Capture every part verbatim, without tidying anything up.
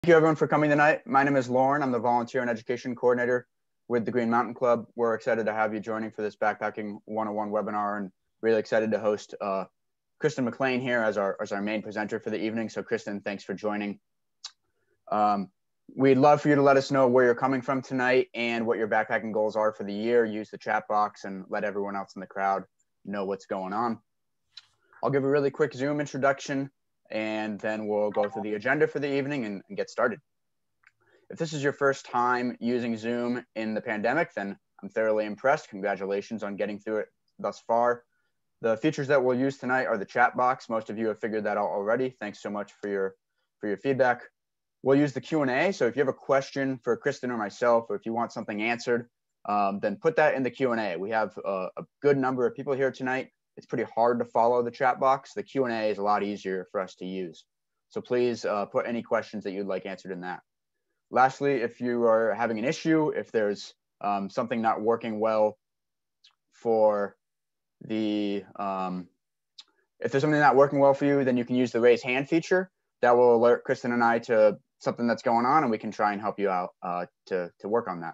Thank you everyone for coming tonight. My name is Lauren. I'm the volunteer and education coordinator with the Green Mountain Club. We're excited to have you joining for this backpacking one oh one webinar, and really excited to host uh, Kristen McLean here as our, as our main presenter for the evening. So Kristen, thanks for joining. Um, we'd love for you to let us know where you're coming from tonight and what your backpacking goals are for the year. Use the chat box and let everyone else in the crowd know what's going on. I'll give a really quick Zoom introduction, and then we'll go through the agenda for the evening and, and get started. If this is your first time using Zoom in the pandemic, then I'm thoroughly impressed. Congratulations on getting through it thus far. The features that we'll use tonight are the chat box. Most of you have figured that out already. Thanks so much for your, for your feedback. We'll use the Q and A. So if you have a question for Kristen or myself, or if you want something answered, um, then put that in the Q and A. We have a, a good number of people here tonight. It's pretty hard to follow the chat box. The Q and A is a lot easier for us to use. So please uh, put any questions that you'd like answered in that. Lastly, if you are having an issue, if there's um, something not working well for the, um, if there's something not working well for you, then you can use the raise hand feature. That will alert Kristen and I to something that's going on, and we can try and help you out uh, to, to work on that.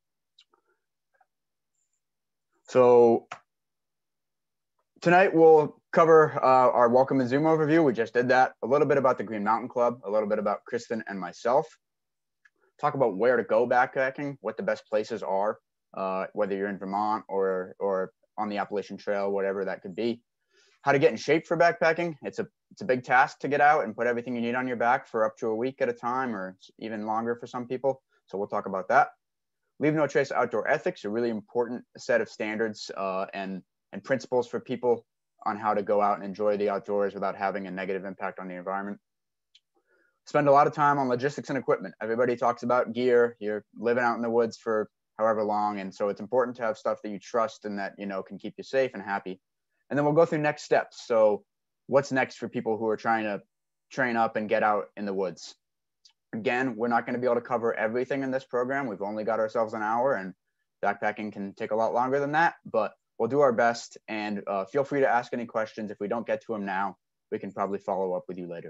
So tonight we'll cover uh, our welcome and Zoom overview. We just did that. A little bit about the Green Mountain Club, a little bit about Kristen and myself. Talk about where to go backpacking, what the best places are, uh, whether you're in Vermont or, or on the Appalachian Trail, whatever that could be. How to get in shape for backpacking. It's a, it's a big task to get out and put everything you need on your back for up to a week at a time, or even longer for some people. So we'll talk about that. Leave no trace outdoor ethics, a really important set of standards uh, and and principles for people on how to go out and enjoy the outdoors without having a negative impact on the environment. Spend a lot of time on logistics and equipment. Everybody talks about gear. You're living out in the woods for however long, and so it's important to have stuff that you trust and that you know can keep you safe and happy. And then we'll go through next steps. So what's next for people who are trying to train up and get out in the woods? Again, we're not going to be able to cover everything in this program. We've only got ourselves an hour, and backpacking can take a lot longer than that, but we'll do our best, and uh, feel free to ask any questions. If we don't get to them now, we can probably follow up with you later.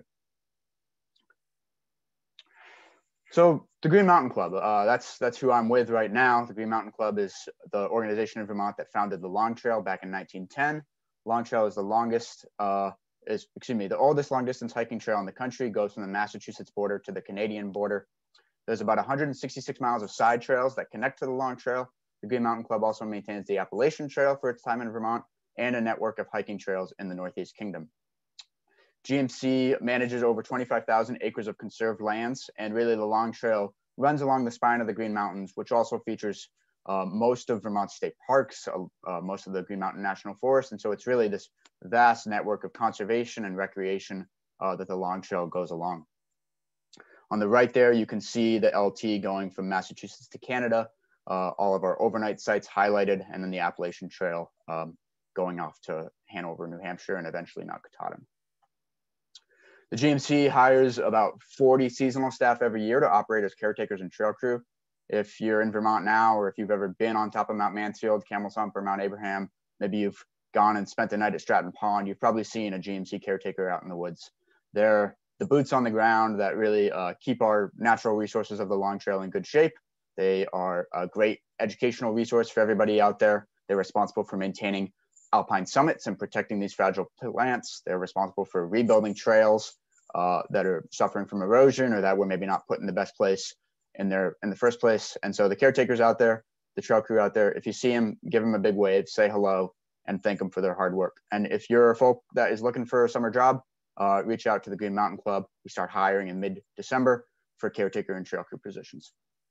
So the Green Mountain Club, uh, that's, that's who I'm with right now. The Green Mountain Club is the organization in Vermont that founded the Long Trail back in nineteen ten. Long Trail is the longest, uh, is, excuse me, the oldest long distance hiking trail in the country, goes from the Massachusetts border to the Canadian border. There's about one hundred sixty-six miles of side trails that connect to the Long Trail. The Green Mountain Club also maintains the Appalachian Trail for its time in Vermont and a network of hiking trails in the Northeast Kingdom. G M C manages over twenty-five thousand acres of conserved lands, and really the Long Trail runs along the spine of the Green Mountains, which also features uh, most of Vermont's state parks, uh, uh, most of the Green Mountain National Forest. And so it's really this vast network of conservation and recreation uh, that the Long Trail goes along. On the right there, you can see the L T going from Massachusetts to Canada, uh, all of our overnight sites highlighted, and then the Appalachian Trail um, going off to Hanover, New Hampshire, and eventually Mount Katahdin. The G M C hires about forty seasonal staff every year to operate as caretakers and trail crew. If you're in Vermont now, or if you've ever been on top of Mount Mansfield, Camel's Hump, or Mount Abraham, maybe you've gone and spent the night at Stratton Pond, you've probably seen a G M C caretaker out in the woods. They're the boots on the ground that really uh, keep our natural resources of the Long Trail in good shape. They are a great educational resource for everybody out there. They're responsible for maintaining alpine summits and protecting these fragile plants. They're responsible for rebuilding trails uh, that are suffering from erosion or that were maybe not put in the best place in their in the first place. And so the caretakers out there, the trail crew out there, if you see them, give them a big wave, say hello, and thank them for their hard work. And if you're a folk that is looking for a summer job, uh, reach out to the Green Mountain Club. We start hiring in mid-December for caretaker and trail crew positions.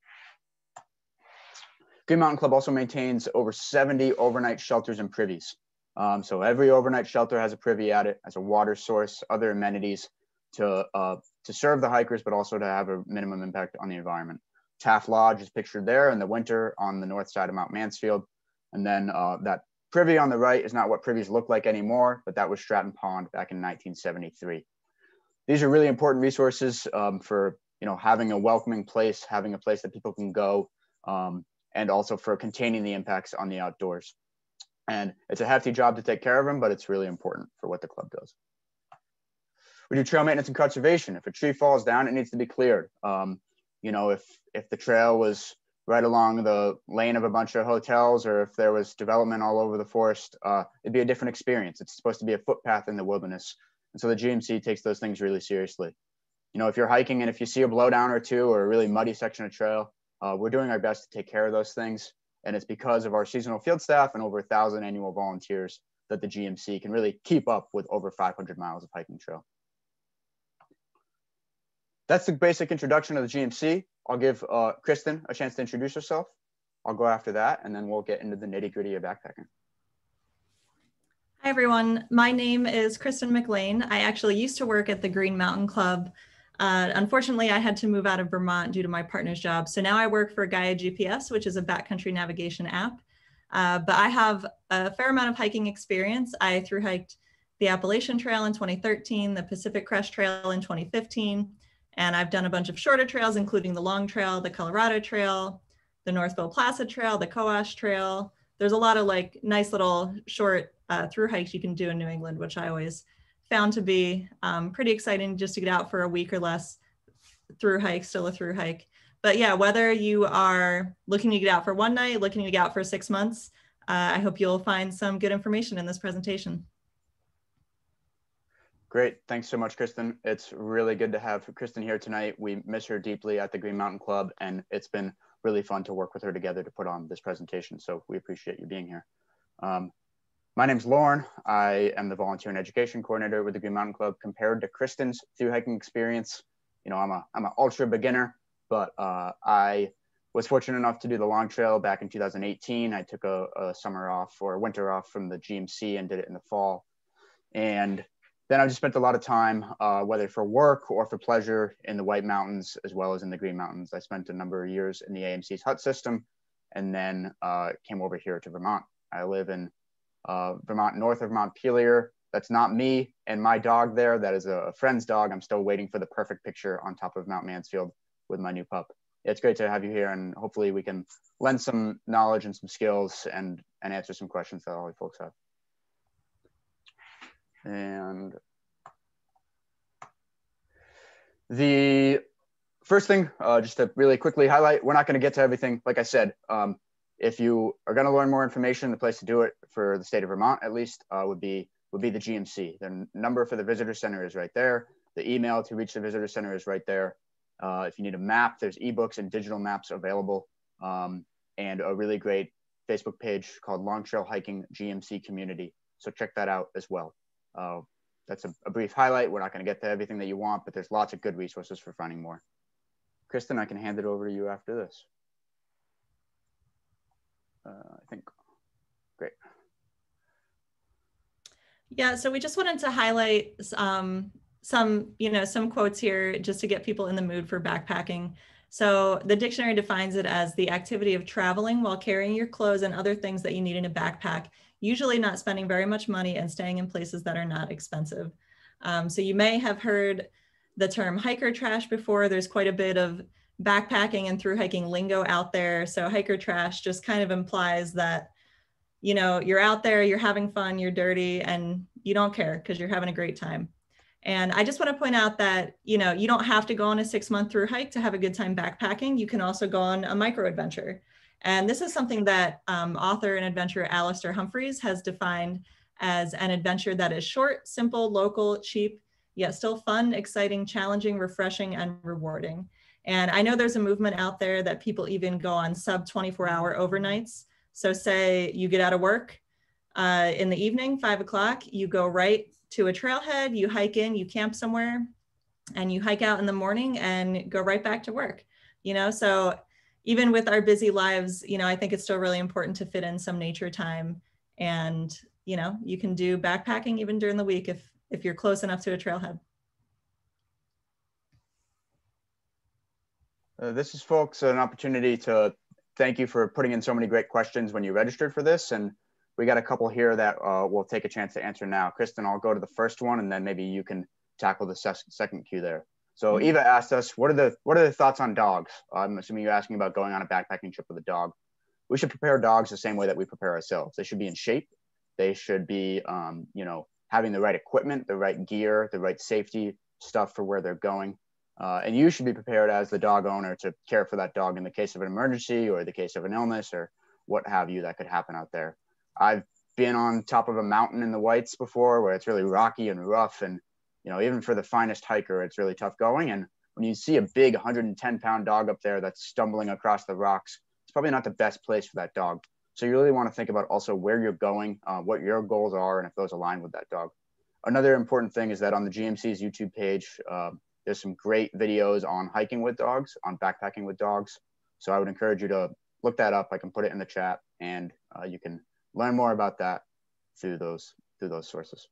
Green Mountain Club also maintains over seventy overnight shelters and privies. Um, so every overnight shelter has a privy at it, as a water source, other amenities to, uh, to serve the hikers, but also to have a minimum impact on the environment. Taft Lodge is pictured there in the winter on the north side of Mount Mansfield. And then uh, that privy on the right is not what privies look like anymore, but that was Stratton Pond back in nineteen seventy-three. These are really important resources um, for you know having a welcoming place, having a place that people can go, um, and also for containing the impacts on the outdoors. And it's a hefty job to take care of them, but it's really important for what the club does. We do trail maintenance and conservation. If a tree falls down, it needs to be cleared. Um, you know, if if the trail was right along the lane of a bunch of hotels, or if there was development all over the forest, uh, it'd be a different experience. It's supposed to be a footpath in the wilderness. And so the G M C takes those things really seriously. You know, if you're hiking and if you see a blowdown or two or a really muddy section of trail, uh, we're doing our best to take care of those things. And it's because of our seasonal field staff and over a thousand annual volunteers that the G M C can really keep up with over five hundred miles of hiking trail. That's the basic introduction of the G M C. I'll give uh, Kristen a chance to introduce herself. I'll go after that, and then we'll get into the nitty gritty of backpacking. Hi, everyone. My name is Kristen McLean. I actually used to work at the Green Mountain Club. Uh, unfortunately, I had to move out of Vermont due to my partner's job. So now I work for Gaia G P S, which is a backcountry navigation app. Uh, but I have a fair amount of hiking experience. I thru hiked the Appalachian Trail in twenty thirteen, the Pacific Crest Trail in twenty fifteen, and I've done a bunch of shorter trails, including the Long Trail, the Colorado Trail, the Northville Placid Trail, the Coash Trail. There's a lot of like nice little short uh, through hikes you can do in New England, which I always found to be um, pretty exciting just to get out for a week or less. Through hike, still a through hike. But yeah, whether you are looking to get out for one night, looking to get out for six months, uh, I hope you'll find some good information in this presentation. Great. Thanks so much, Kristen. It's really good to have Kristen here tonight. We miss her deeply at the Green Mountain Club, and it's been really fun to work with her together to put on this presentation. So we appreciate you being here. Um, my name's Lauren. I am the volunteer and education coordinator with the Green Mountain Club. Compared to Kristen's through hiking experience, you know, I'm a I'm an ultra beginner, but uh, I was fortunate enough to do the Long Trail back in two thousand eighteen. I took a, a summer off or a winter off from the G M C and did it in the fall. And then I just spent a lot of time, uh, whether for work or for pleasure, in the White Mountains as well as in the Green Mountains. I spent a number of years in the A M C's hut system, and then uh, came over here to Vermont. I live in uh, Vermont, north of Montpelier. That's not me and my dog there. That is a friend's dog. I'm still waiting for the perfect picture on top of Mount Mansfield with my new pup. It's great to have you here, and hopefully we can lend some knowledge and some skills and, and answer some questions that all you folks have. And the first thing, uh, just to really quickly highlight, we're not going to get to everything. Like I said, um, if you are going to learn more information, the place to do it for the state of Vermont, at least, uh, would be would be the G M C. The number for the visitor center is right there. The email to reach the visitor center is right there. Uh, if you need a map, there's ebooks and digital maps available, um, and a really great Facebook page called Long Trail Hiking G M C Community. So check that out as well. Uh, that's a, a brief highlight. We're not going to get to everything that you want, but there's lots of good resources for finding more. Kristen, I can hand it over to you after this. Uh, I think, great. Yeah, so we just wanted to highlight um, some, you know, some quotes here just to get people in the mood for backpacking. So the dictionary defines it as the activity of traveling while carrying your clothes and other things that you need in a backpack, usually not spending very much money and staying in places that are not expensive. Um, so you may have heard the term hiker trash before. There's quite a bit of backpacking and through hiking lingo out there. So hiker trash just kind of implies that, you know, you're out there, you're having fun, you're dirty, and you don't care because you're having a great time. And I just want to point out that, you know, you don't have to go on a six month through hike to have a good time backpacking. You can also go on a micro adventure. And this is something that um, author and adventurer Alistair Humphreys has defined as an adventure that is short, simple, local, cheap, yet still fun, exciting, challenging, refreshing, and rewarding. And I know there's a movement out there that people even go on sub twenty-four hour overnights. So say you get out of work uh, in the evening, five o'clock, you go right to a trailhead, you hike in, you camp somewhere, and you hike out in the morning and go right back to work. You know, so even with our busy lives, you know, I think it's still really important to fit in some nature time. And, you know, you can do backpacking even during the week if, if you're close enough to a trailhead. Uh, this is, folks, an opportunity to thank you for putting in so many great questions when you registered for this. And we got a couple here that uh, we'll take a chance to answer now. Kristen, I'll go to the first one, and then maybe you can tackle the ses second queue there. So Eva asked us, what are the what are the thoughts on dogs? I'm assuming you're asking about going on a backpacking trip with a dog. We should prepare dogs the same way that we prepare ourselves. They should be in shape. They should be, um, you know, having the right equipment, the right gear, the right safety stuff for where they're going. Uh, and you should be prepared as the dog owner to care for that dog in the case of an emergency or the case of an illness or what have you that could happen out there. I've been on top of a mountain in the Whites before where it's really rocky and rough. And, you know, even for the finest hiker, it's really tough going. And when you see a big one hundred ten pound dog up there that's stumbling across the rocks, it's probably not the best place for that dog. So you really want to think about also where you're going, uh, what your goals are, and if those align with that dog. Another important thing is that on the G M C's YouTube page, uh, there's some great videos on hiking with dogs, on backpacking with dogs. So I would encourage you to look that up. I can put it in the chat, and uh, you can learn more about that through those through those sources.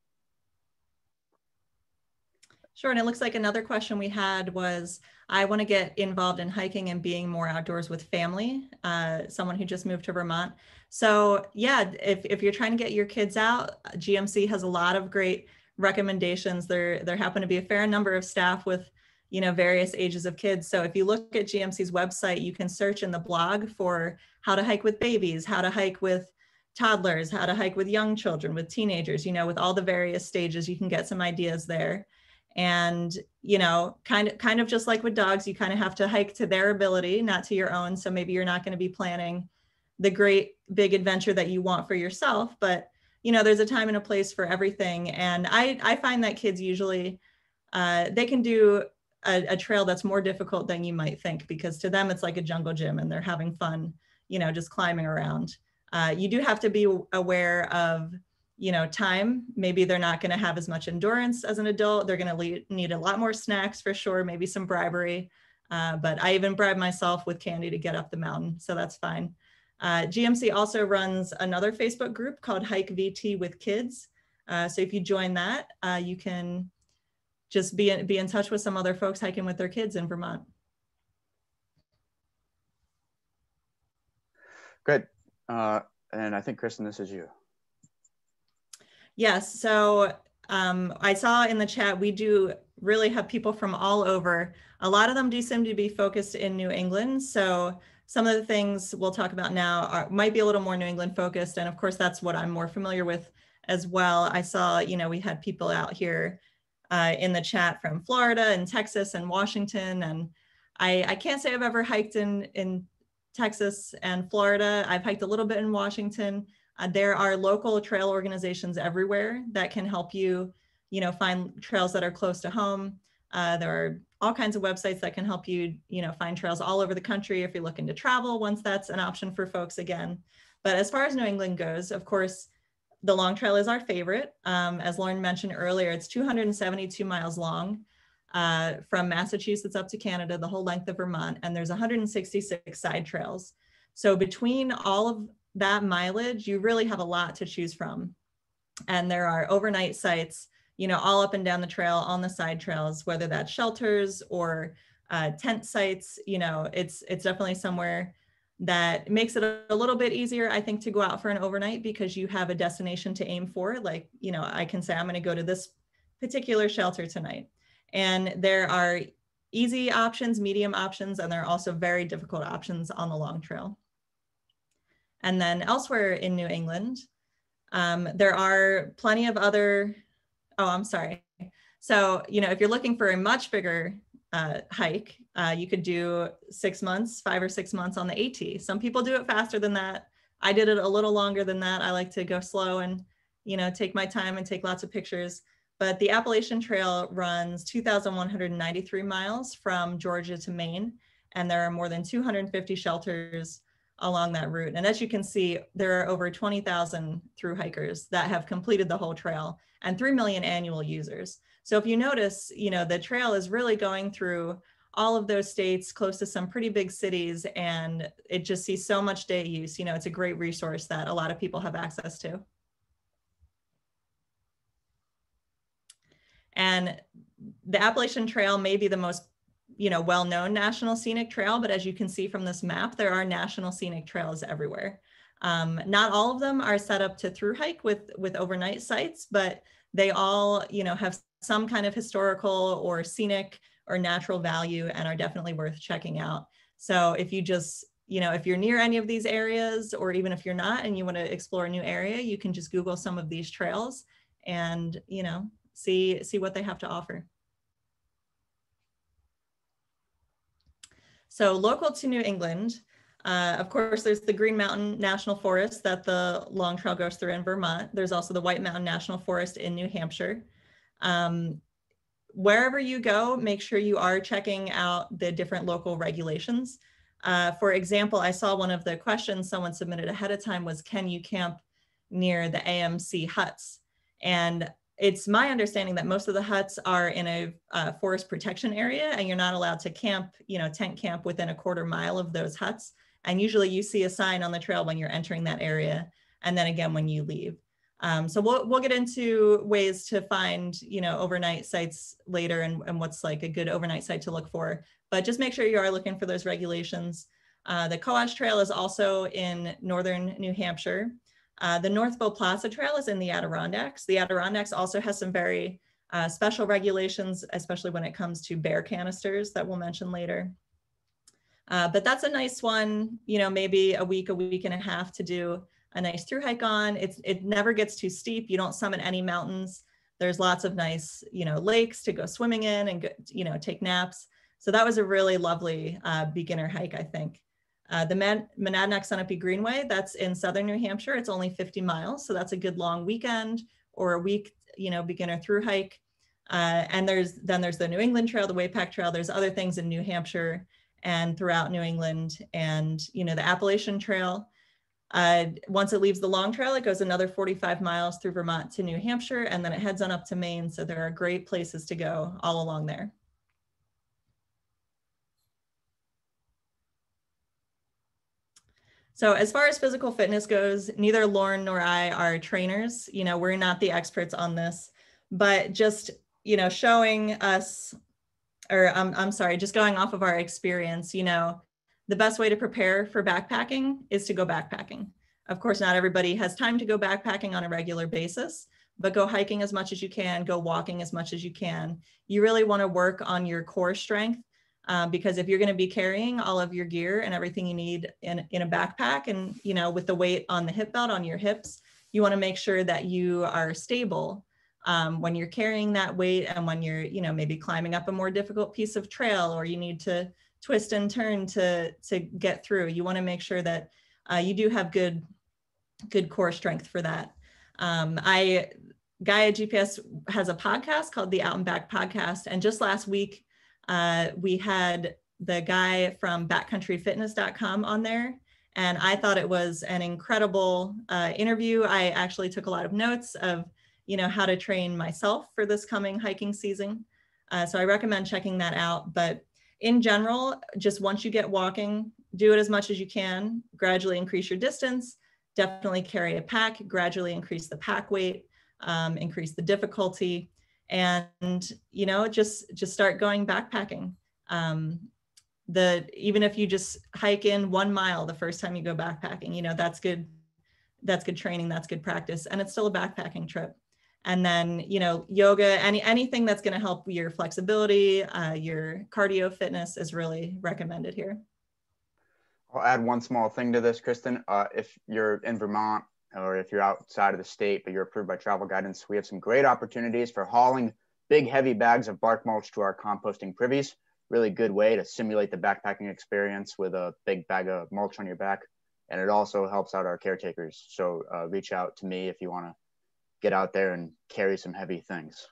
Sure, and it looks like another question we had was, I want to get involved in hiking and being more outdoors with family, uh, someone who just moved to Vermont. So yeah, if, if you're trying to get your kids out, G M C has a lot of great recommendations. There, there happen to be a fair number of staff with, you know, various ages of kids. So if you look at G M C's website, you can search in the blog for how to hike with babies, how to hike with toddlers, how to hike with young children, with teenagers, you know, with all the various stages, you can get some ideas there. And, you know, kind of, kind of just like with dogs, you kind of have to hike to their ability, not to your own. So maybe you're not going to be planning the great big adventure that you want for yourself, but, you know, there's a time and a place for everything. And I, I find that kids usually, uh, they can do a, a trail that's more difficult than you might think, because to them, it's like a jungle gym and they're having fun, you know, just climbing around. Uh, you do have to be aware of, you know, time. Maybe they're not going to have as much endurance as an adult. They're going to need a lot more snacks for sure, maybe some bribery. Uh, but I even bribe myself with candy to get up the mountain, so that's fine. Uh, G M C also runs another Facebook group called Hike V T with Kids. Uh, so if you join that, uh, you can just be in, be in touch with some other folks hiking with their kids in Vermont. Good. Uh, and I think, Kristen, this is you. Yes, so um, I saw in the chat, we do really have people from all over. A lot of them do seem to be focused in New England. So some of the things we'll talk about now are, might be a little more New England focused. And of course, that's what I'm more familiar with as well. I saw, you know, we had people out here uh, in the chat from Florida and Texas and Washington. And I, I can't say I've ever hiked in, in Texas and Florida. I've hiked a little bit in Washington. Uh, there are local trail organizations everywhere that can help you, you know, find trails that are close to home. Uh, there are all kinds of websites that can help you, you know, find trails all over the country if you're looking to travel, once that's an option for folks again. But as far as New England goes, of course, the Long Trail is our favorite. Um, as Lauren mentioned earlier, it's two hundred seventy-two miles long uh, from Massachusetts up to Canada, the whole length of Vermont, and there's one hundred sixty-six side trails. So between all of that mileage, you really have a lot to choose from. And there are overnight sites, you know, all up and down the trail on the side trails, whether that's shelters or uh, tent sites. You know, it's it's definitely somewhere that makes it a, a little bit easier, I think, to go out for an overnight, because you have a destination to aim for. Like, you know, I can say I'm going to go to this particular shelter tonight. And there are easy options, medium options, and there are also very difficult options on the Long Trail. And then elsewhere in New England, um, there are plenty of other, oh, I'm sorry. So, you know, if you're looking for a much bigger uh, hike, uh, you could do six months, five or six months on the AT. Some people do it faster than that. I did it a little longer than that. I like to go slow and, you know, take my time and take lots of pictures. But the Appalachian Trail runs two thousand one hundred ninety-three miles from Georgia to Maine. And there are more than two hundred fifty shelters along that route. And as you can see, there are over twenty thousand through hikers that have completed the whole trail and three million annual users. So if you notice, you know, the trail is really going through all of those states, close to some pretty big cities, and it just sees so much day use. You know, it's a great resource that a lot of people have access to. And the Appalachian Trail may be the most, you know, well-known national scenic trail, but as you can see from this map, there are national scenic trails everywhere. Um, not all of them are set up to through hike with, with overnight sites, but they all, you know, have some kind of historical or scenic or natural value and are definitely worth checking out. So if you just, you know, if you're near any of these areas, or even if you're not and you want to explore a new area, you can just Google some of these trails and, you know, see, see what they have to offer. So local to New England, uh, of course, there's the Green Mountain National Forest that the Long Trail goes through in Vermont. There's also the White Mountain National Forest in New Hampshire. Um, wherever you go, make sure you are checking out the different local regulations. Uh, for example, I saw one of the questions someone submitted ahead of time was, can you camp near the A M C huts? And it's my understanding that most of the huts are in a uh, forest protection area, and you're not allowed to camp, you know, tent camp within a quarter mile of those huts. And usually you see a sign on the trail when you're entering that area, and then again when you leave. Um, so we'll, we'll get into ways to find, you know, overnight sites later, and, and what's like a good overnight site to look for. But just make sure you are looking for those regulations. Uh, the Coast Trail is also in northern New Hampshire. Uh, the North Bow Plaza Trail is in the Adirondacks. The Adirondacks also has some very uh, special regulations, especially when it comes to bear canisters that we'll mention later. Uh, but that's a nice one, you know, maybe a week, a week and a half to do a nice through hike on. It's, it never gets too steep. You don't summit any mountains. There's lots of nice, you know, lakes to go swimming in and, go, you know, take naps. So that was a really lovely uh, beginner hike, I think. Uh, the Man Monadnock Sunapee Greenway, that's in southern New Hampshire. It's only fifty miles. So that's a good long weekend or a week, you know, beginner through hike. Uh, and there's, then there's the New England Trail, the Waypack Trail. There's other things in New Hampshire and throughout New England, and, you know, the Appalachian Trail. Uh, once it leaves the Long Trail, it goes another forty-five miles through Vermont to New Hampshire, and then it heads on up to Maine. So there are great places to go all along there. So as far as physical fitness goes, neither Lauren nor I are trainers. You know, we're not the experts on this, but just, you know, showing us, or um, I'm sorry, just going off of our experience, you know, the best way to prepare for backpacking is to go backpacking. Of course, not everybody has time to go backpacking on a regular basis, but go hiking as much as you can, go walking as much as you can. You really want to work on your core strength. Um, because if you're going to be carrying all of your gear and everything you need in, in a backpack, and, you know, with the weight on the hip belt on your hips, you want to make sure that you are stable um, when you're carrying that weight, and when you're, you know, maybe climbing up a more difficult piece of trail, or you need to twist and turn to, to get through. You want to make sure that uh, you do have good, good core strength for that. Um, I, Gaia G P S has a podcast called the Out and Back Podcast. And just last week, Uh, we had the guy from backcountry fitness dot com on there, and I thought it was an incredible uh, interview. I actually took a lot of notes of, you know, how to train myself for this coming hiking season. Uh, so I recommend checking that out. But in general, just once you get walking, do it as much as you can, gradually increase your distance, definitely carry a pack, gradually increase the pack weight, um, increase the difficulty. And, you know, just, just start going backpacking. Um, the, even if you just hike in one mile the first time you go backpacking, you know, that's good. That's good training. That's good practice. And it's still a backpacking trip. And then, you know, yoga, any, anything that's going to help your flexibility, uh, your cardio fitness is really recommended here. I'll add one small thing to this, Kristen. Uh, if you're in Vermont, or if you're outside of the state, but you're approved by travel guidance, we have some great opportunities for hauling big, heavy bags of bark mulch to our composting privies. Really good way to simulate the backpacking experience with a big bag of mulch on your back. And it also helps out our caretakers. So uh, reach out to me if you want to get out there and carry some heavy things.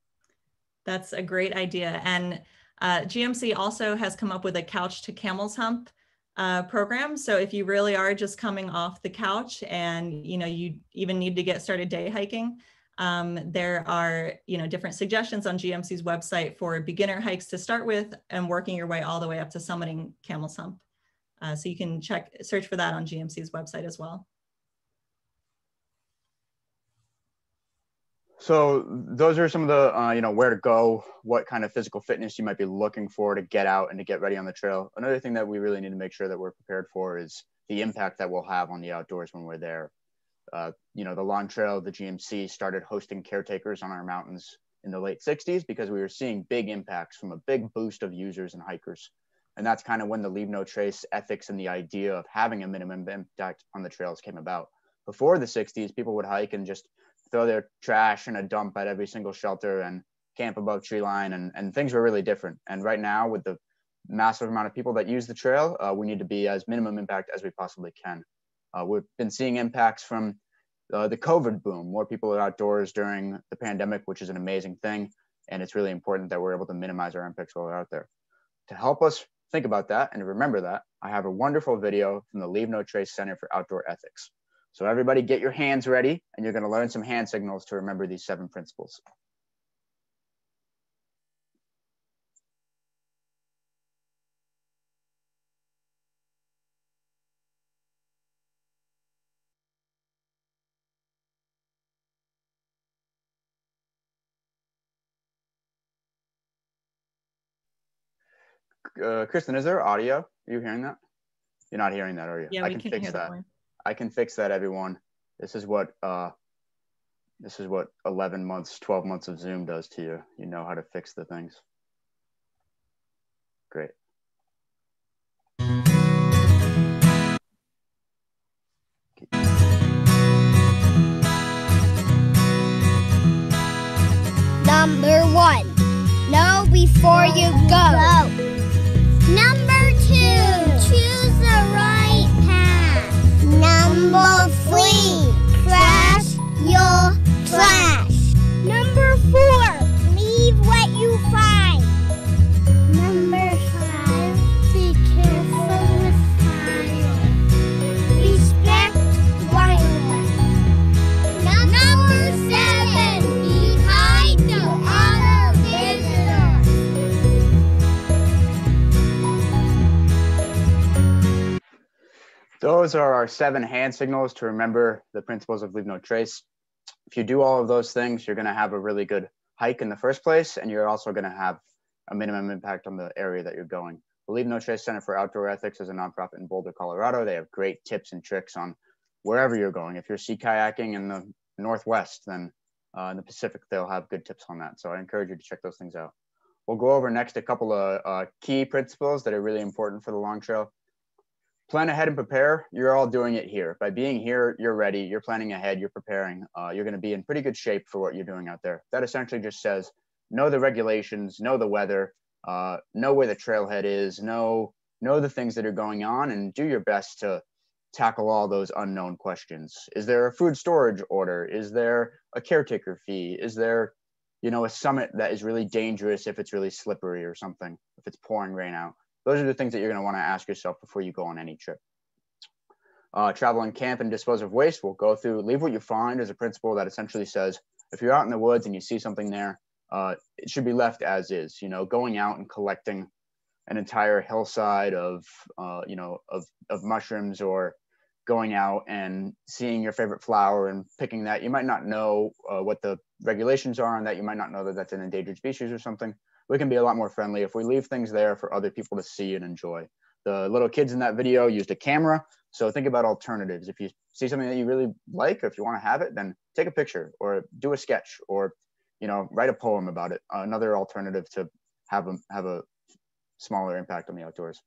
That's a great idea. And uh, G M C also has come up with a couch to camel's hump Uh, program. So if you really are just coming off the couch and, you know, you even need to get started day hiking, um, there are, you know, different suggestions on G M C's website for beginner hikes to start with, and working your way all the way up to summiting Camel's Hump. Uh, so you can check, search for that on G M C's website as well. So those are some of the, uh, you know, where to go, what kind of physical fitness you might be looking for to get out and to get ready on the trail. Another thing that we really need to make sure that we're prepared for is the impact that we'll have on the outdoors when we're there. Uh, you know, the Long Trail, the G M C started hosting caretakers on our mountains in the late sixties because we were seeing big impacts from a big boost of users and hikers. And that's kind of when the leave no trace ethics and the idea of having a minimum impact on the trails came about. Before the sixties, people would hike and just throw their trash in a dump at every single shelter and camp above tree line, and, and things were really different. And right now, with the massive amount of people that use the trail, uh, we need to be as minimum impact as we possibly can. Uh, we've been seeing impacts from uh, the COVID boom. More people are outdoors during the pandemic, which is an amazing thing. And it's really important that we're able to minimize our impacts while we're out there. To help us think about that and remember that, I have a wonderful video from the Leave No Trace Center for Outdoor Ethics. So everybody get your hands ready, and you're going to learn some hand signals to remember these seven principles. Uh, Kristen, is there audio? Are you hearing that? You're not hearing that, are you? Yeah, I we can can fix hear the that. one. I can fix that, everyone. This is what uh, this is what eleven months, twelve months of Zoom does to you. You know how to fix the things. Great. Number one, know before you go. go. Number two, choose the right path. Number three, trash your trash. Number four, leave what you find. Number five, be careful with fire. Respect wildlife. Number seven, be kind to other visitors. Those are our seven hand signals to remember the principles of Leave No Trace. If you do all of those things, you're going to have a really good hike in the first place, and you're also going to have a minimum impact on the area that you're going. The Leave No Trace Center for Outdoor Ethics is a nonprofit in Boulder, Colorado. They have great tips and tricks on wherever you're going. If you're sea kayaking in the Northwest, then uh, in the Pacific, they'll have good tips on that. So I encourage you to check those things out. We'll go over next a couple of uh, key principles that are really important for the long trail. Plan ahead and prepare. You're all doing it here. By being here, you're ready. You're planning ahead. You're preparing. Uh, you're going to be in pretty good shape for what you're doing out there. That essentially just says, know the regulations, know the weather, uh, know where the trailhead is, know, know the things that are going on, and do your best to tackle all those unknown questions. Is there a food storage order? Is there a caretaker fee? Is there, you know, a summit that is really dangerous if it's really slippery or something, if it's pouring rain out? Those are the things that you're going to want to ask yourself before you go on any trip. Uh, travel and camp and dispose of waste. We'll go through leave what you find as a principle that essentially says, if you're out in the woods and you see something there, uh, it should be left as is. You know, going out and collecting an entire hillside of, uh, you know, of, of mushrooms, or going out and seeing your favorite flower and picking that. You might not know uh, what the regulations are on that. You might not know that that's an endangered species or something. We can be a lot more friendly if we leave things there for other people to see and enjoy. The little kids in that video used a camera. So think about alternatives. If you see something that you really like, or if you want to have it, then take a picture or do a sketch, or, you know, write a poem about it. Uh, another alternative to have a, have a smaller impact on the outdoors.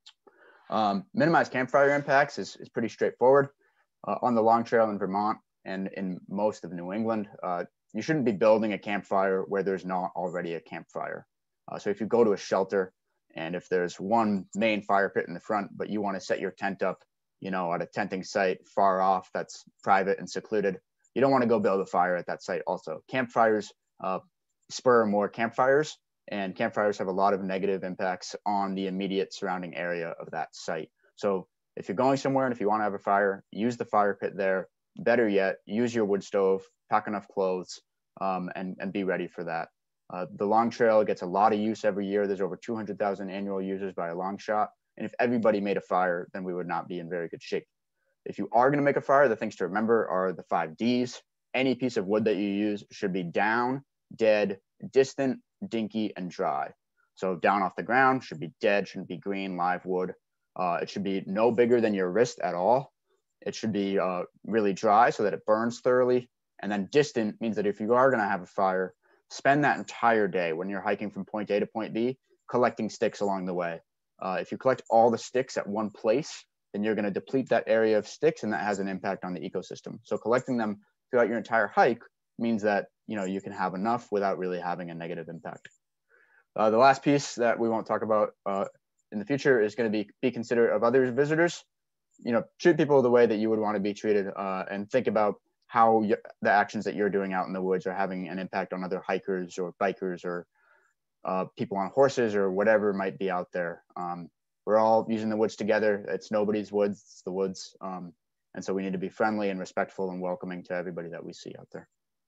Um, minimize campfire impacts is, is pretty straightforward. Uh, on the long trail in Vermont and in most of New England, uh, you shouldn't be building a campfire where there's not already a campfire. Uh, so if you go to a shelter and if there's one main fire pit in the front, but you want to set your tent up, you know, at a tenting site far off that's private and secluded, you don't want to go build a fire at that site also. Campfires uh, spur more campfires, and campfires have a lot of negative impacts on the immediate surrounding area of that site. So if you're going somewhere and if you want to have a fire, use the fire pit there. Better yet, use your wood stove, pack enough clothes, um, and, and be ready for that. Uh, the long trail gets a lot of use every year. There's over two hundred thousand annual users by a long shot. And if everybody made a fire, then we would not be in very good shape. If you are going to make a fire, the things to remember are the five Ds. Any piece of wood that you use should be down, dead, distant, dinky, and dry. So down off the ground should be dead, shouldn't be green, live wood. Uh, it should be no bigger than your wrist at all. It should be uh, really dry so that it burns thoroughly. And then distant means that if you are going to have a fire, spend that entire day when you're hiking from point A to point B, collecting sticks along the way. Uh, if you collect all the sticks at one place, then you're going to deplete that area of sticks, and that has an impact on the ecosystem. So collecting them throughout your entire hike means that, you know, you can have enough without really having a negative impact. Uh, the last piece that we won't talk about uh, in the future is going to be be considerate of other visitors. You know, treat people the way that you would want to be treated, uh, and think about how you, the actions that you're doing out in the woods are having an impact on other hikers or bikers or uh, people on horses or whatever might be out there. Um, we're all using the woods together. It's nobody's woods, it's the woods. Um, and so we need to be friendly and respectful and welcoming to everybody that we see out there.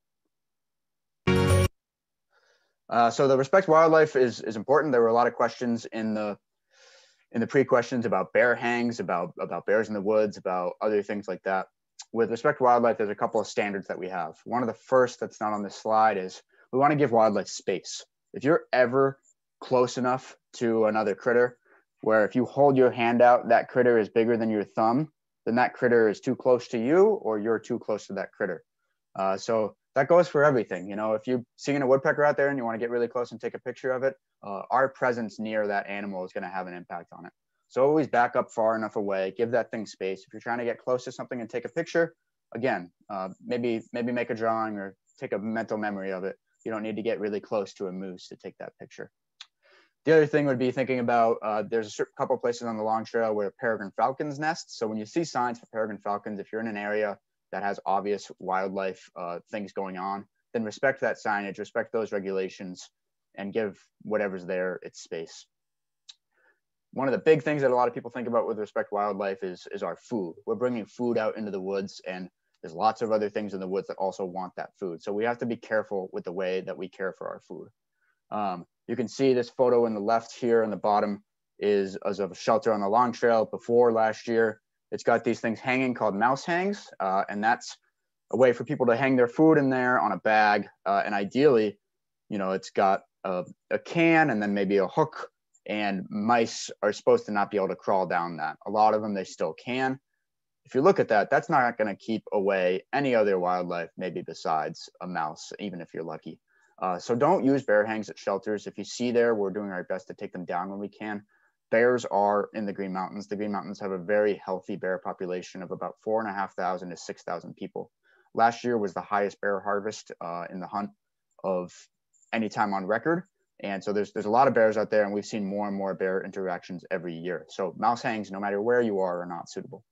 Uh, so the respect wildlife is, is important. There were a lot of questions in the in the pre-questions about bear hangs, about, about bears in the woods, about other things like that. With respect to wildlife, there's a couple of standards that we have. One of the first that's not on this slide is we want to give wildlife space. If you're ever close enough to another critter, where if you hold your hand out, that critter is bigger than your thumb, then that critter is too close to you or you're too close to that critter. Uh, so that goes for everything. You know, if you're seeing a woodpecker out there and you want to get really close and take a picture of it, uh, our presence near that animal is going to have an impact on it. So always back up far enough away, give that thing space. If you're trying to get close to something and take a picture, again, uh, maybe, maybe make a drawing or take a mental memory of it. You don't need to get really close to a moose to take that picture. The other thing would be thinking about, uh, there's a certain couple of places on the long trail where peregrine falcons nest. So when you see signs for peregrine falcons, if you're in an area that has obvious wildlife uh, things going on, then respect that signage, respect those regulations, and give whatever's there its space. One of the big things that a lot of people think about with respect to wildlife is, is our food. We're bringing food out into the woods, and there's lots of other things in the woods that also want that food. So we have to be careful with the way that we care for our food. Um, you can see this photo in the left here, on the bottom is as of a shelter on the long trail before last year. It's got these things hanging called mouse hangs, uh, and that's a way for people to hang their food in there on a bag. Uh, and ideally, you know, it's got a, a can and then maybe a hook, and mice are supposed to not be able to crawl down that. A lot of them, they still can. If you look at that, that's not going to keep away any other wildlife, maybe besides a mouse, even if you're lucky. Uh, so don't use bear hangs at shelters. If you see there, we're doing our best to take them down when we can. Bears are in the Green Mountains. The Green Mountains have a very healthy bear population of about four and a half thousand to six thousand people. Last year was the highest bear harvest uh, in the hunt of any time on record. And so there's, there's a lot of bears out there, and we've seen more and more bear interactions every year. So mouse hangs, no matter where you are, are not suitable.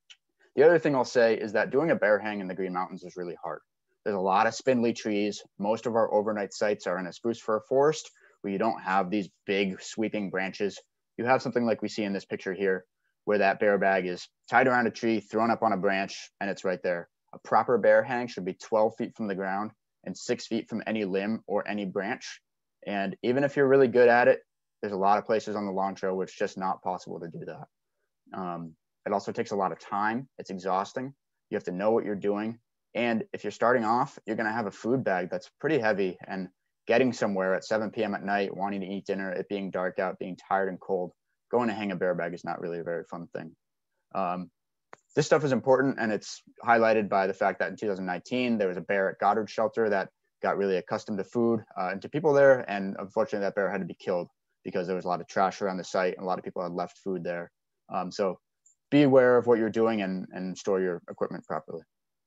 The other thing I'll say is that doing a bear hang in the Green Mountains is really hard. There's a lot of spindly trees. Most of our overnight sites are in a spruce fir forest where you don't have these big sweeping branches. You have something like we see in this picture here, where that bear bag is tied around a tree, thrown up on a branch, and it's right there. A proper bear hang should be twelve feet from the ground and six feet from any limb or any branch. And even if you're really good at it, there's a lot of places on the long trail where it's just not possible to do that. Um, it also takes a lot of time. It's exhausting. You have to know what you're doing. And if you're starting off, you're going to have a food bag that's pretty heavy, and getting somewhere at seven p m at night, wanting to eat dinner, it being dark out, being tired and cold, going to hang a bear bag is not really a very fun thing. Um, this stuff is important, and it's highlighted by the fact that in two thousand nineteen, there was a bear at Goddard Shelter that got really accustomed to food uh, and to people there. And unfortunately, that bear had to be killed because there was a lot of trash around the site and a lot of people had left food there. Um, so be aware of what you're doing and, and store your equipment properly.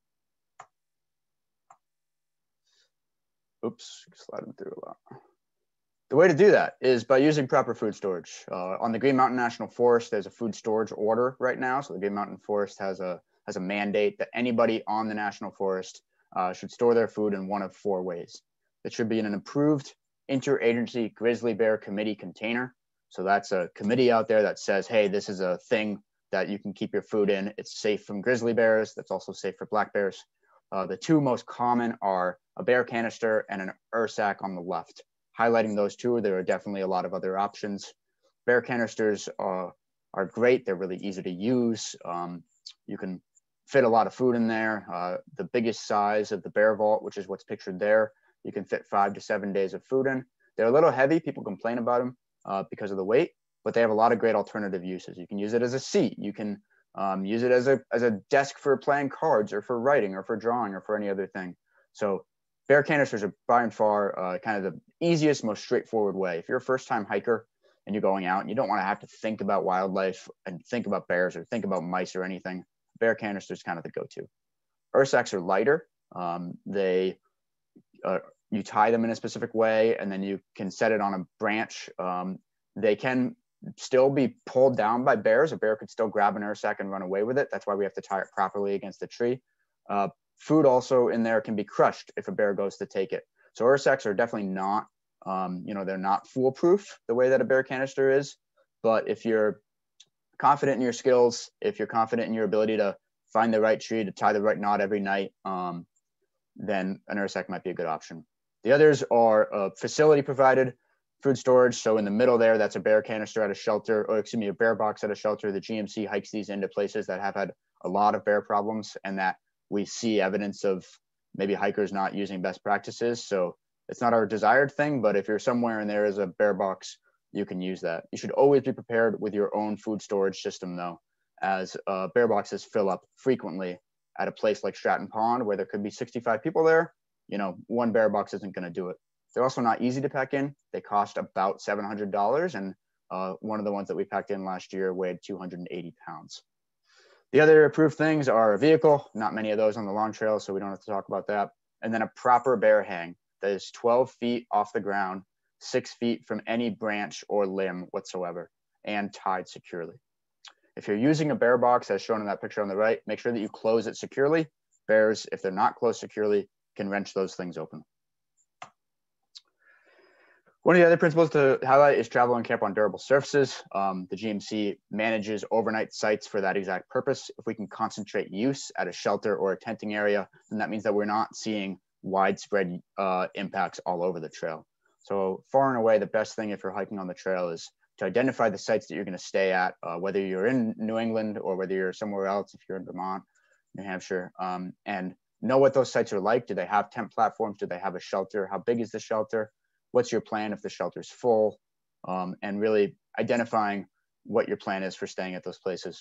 Oops, sliding through a lot. The way to do that is by using proper food storage. Uh, on the Green Mountain National Forest, there's a food storage order right now. So the Green Mountain Forest has a, has a mandate that anybody on the National Forest uh, should store their food in one of four ways. It should be in an approved interagency grizzly bear committee container. So that's a committee out there that says, hey, this is a thing that you can keep your food in. It's safe from grizzly bears. That's also safe for black bears. Uh, the two most common are a bear canister and an ursack on the left. Highlighting those two, there are definitely a lot of other options. Bear canisters are, are great. They're really easy to use. Um, you can fit a lot of food in there. Uh, the biggest size of the bear vault, which is what's pictured there, you can fit five to seven days of food in. They're a little heavy. People complain about them uh, because of the weight, but they have a lot of great alternative uses. You can use it as a seat. You can um, use it as a, as a desk for playing cards or for writing or for drawing or for any other thing. So bear canisters are by and far uh, kind of the easiest, most straightforward way. If you're a first-time hiker and you're going out and you don't want to have to think about wildlife and think about bears or think about mice or anything, bear canister is kind of the go-to. Ursacks are lighter. Um, they, uh, you tie them in a specific way, and then you can set it on a branch. Um, they can still be pulled down by bears. A bear could still grab an ursac and run away with it. That's why we have to tie it properly against the tree. Uh, food also in there can be crushed if a bear goes to take it. So ursacs are definitely not, um, you know, they're not foolproof the way that a bear canister is. But if you're confident in your skills, if you're confident in your ability to find the right tree, to tie the right knot every night, um, then an ursac might be a good option. The others are uh, facility provided food storage. So in the middle there, that's a bear canister at a shelter, or excuse me, a bear box at a shelter. The G M C hikes these into places that have had a lot of bear problems and that we see evidence of maybe hikers not using best practices. So it's not our desired thing, but if you're somewhere and there is a bear box, you can use that. You should always be prepared with your own food storage system though, as uh, bear boxes fill up frequently at a place like Stratton Pond, where there could be sixty-five people there. You know, one bear box isn't going to do it. They're also not easy to pack in. They cost about seven hundred dollars. And uh, one of the ones that we packed in last year weighed two hundred eighty pounds. The other approved things are a vehicle, not many of those on the lawn trail, so we don't have to talk about that. And then a proper bear hang that is twelve feet off the ground, six feet from any branch or limb whatsoever, and tied securely. If you're using a bear box, as shown in that picture on the right, make sure that you close it securely. Bears, if they're not closed securely, can wrench those things open. One of the other principles to highlight is travel and camp on durable surfaces. Um, the G M C manages overnight sites for that exact purpose. If we can concentrate use at a shelter or a tenting area, then that means that we're not seeing widespread uh, impacts all over the trail. So far and away, the best thing if you're hiking on the trail is to identify the sites that you're going to stay at, uh, whether you're in New England or whether you're somewhere else, if you're in Vermont, New Hampshire, um, and know what those sites are like. Do they have tent platforms? Do they have a shelter? How big is the shelter? What's your plan if the shelter's full? Um, and really identifying what your plan is for staying at those places.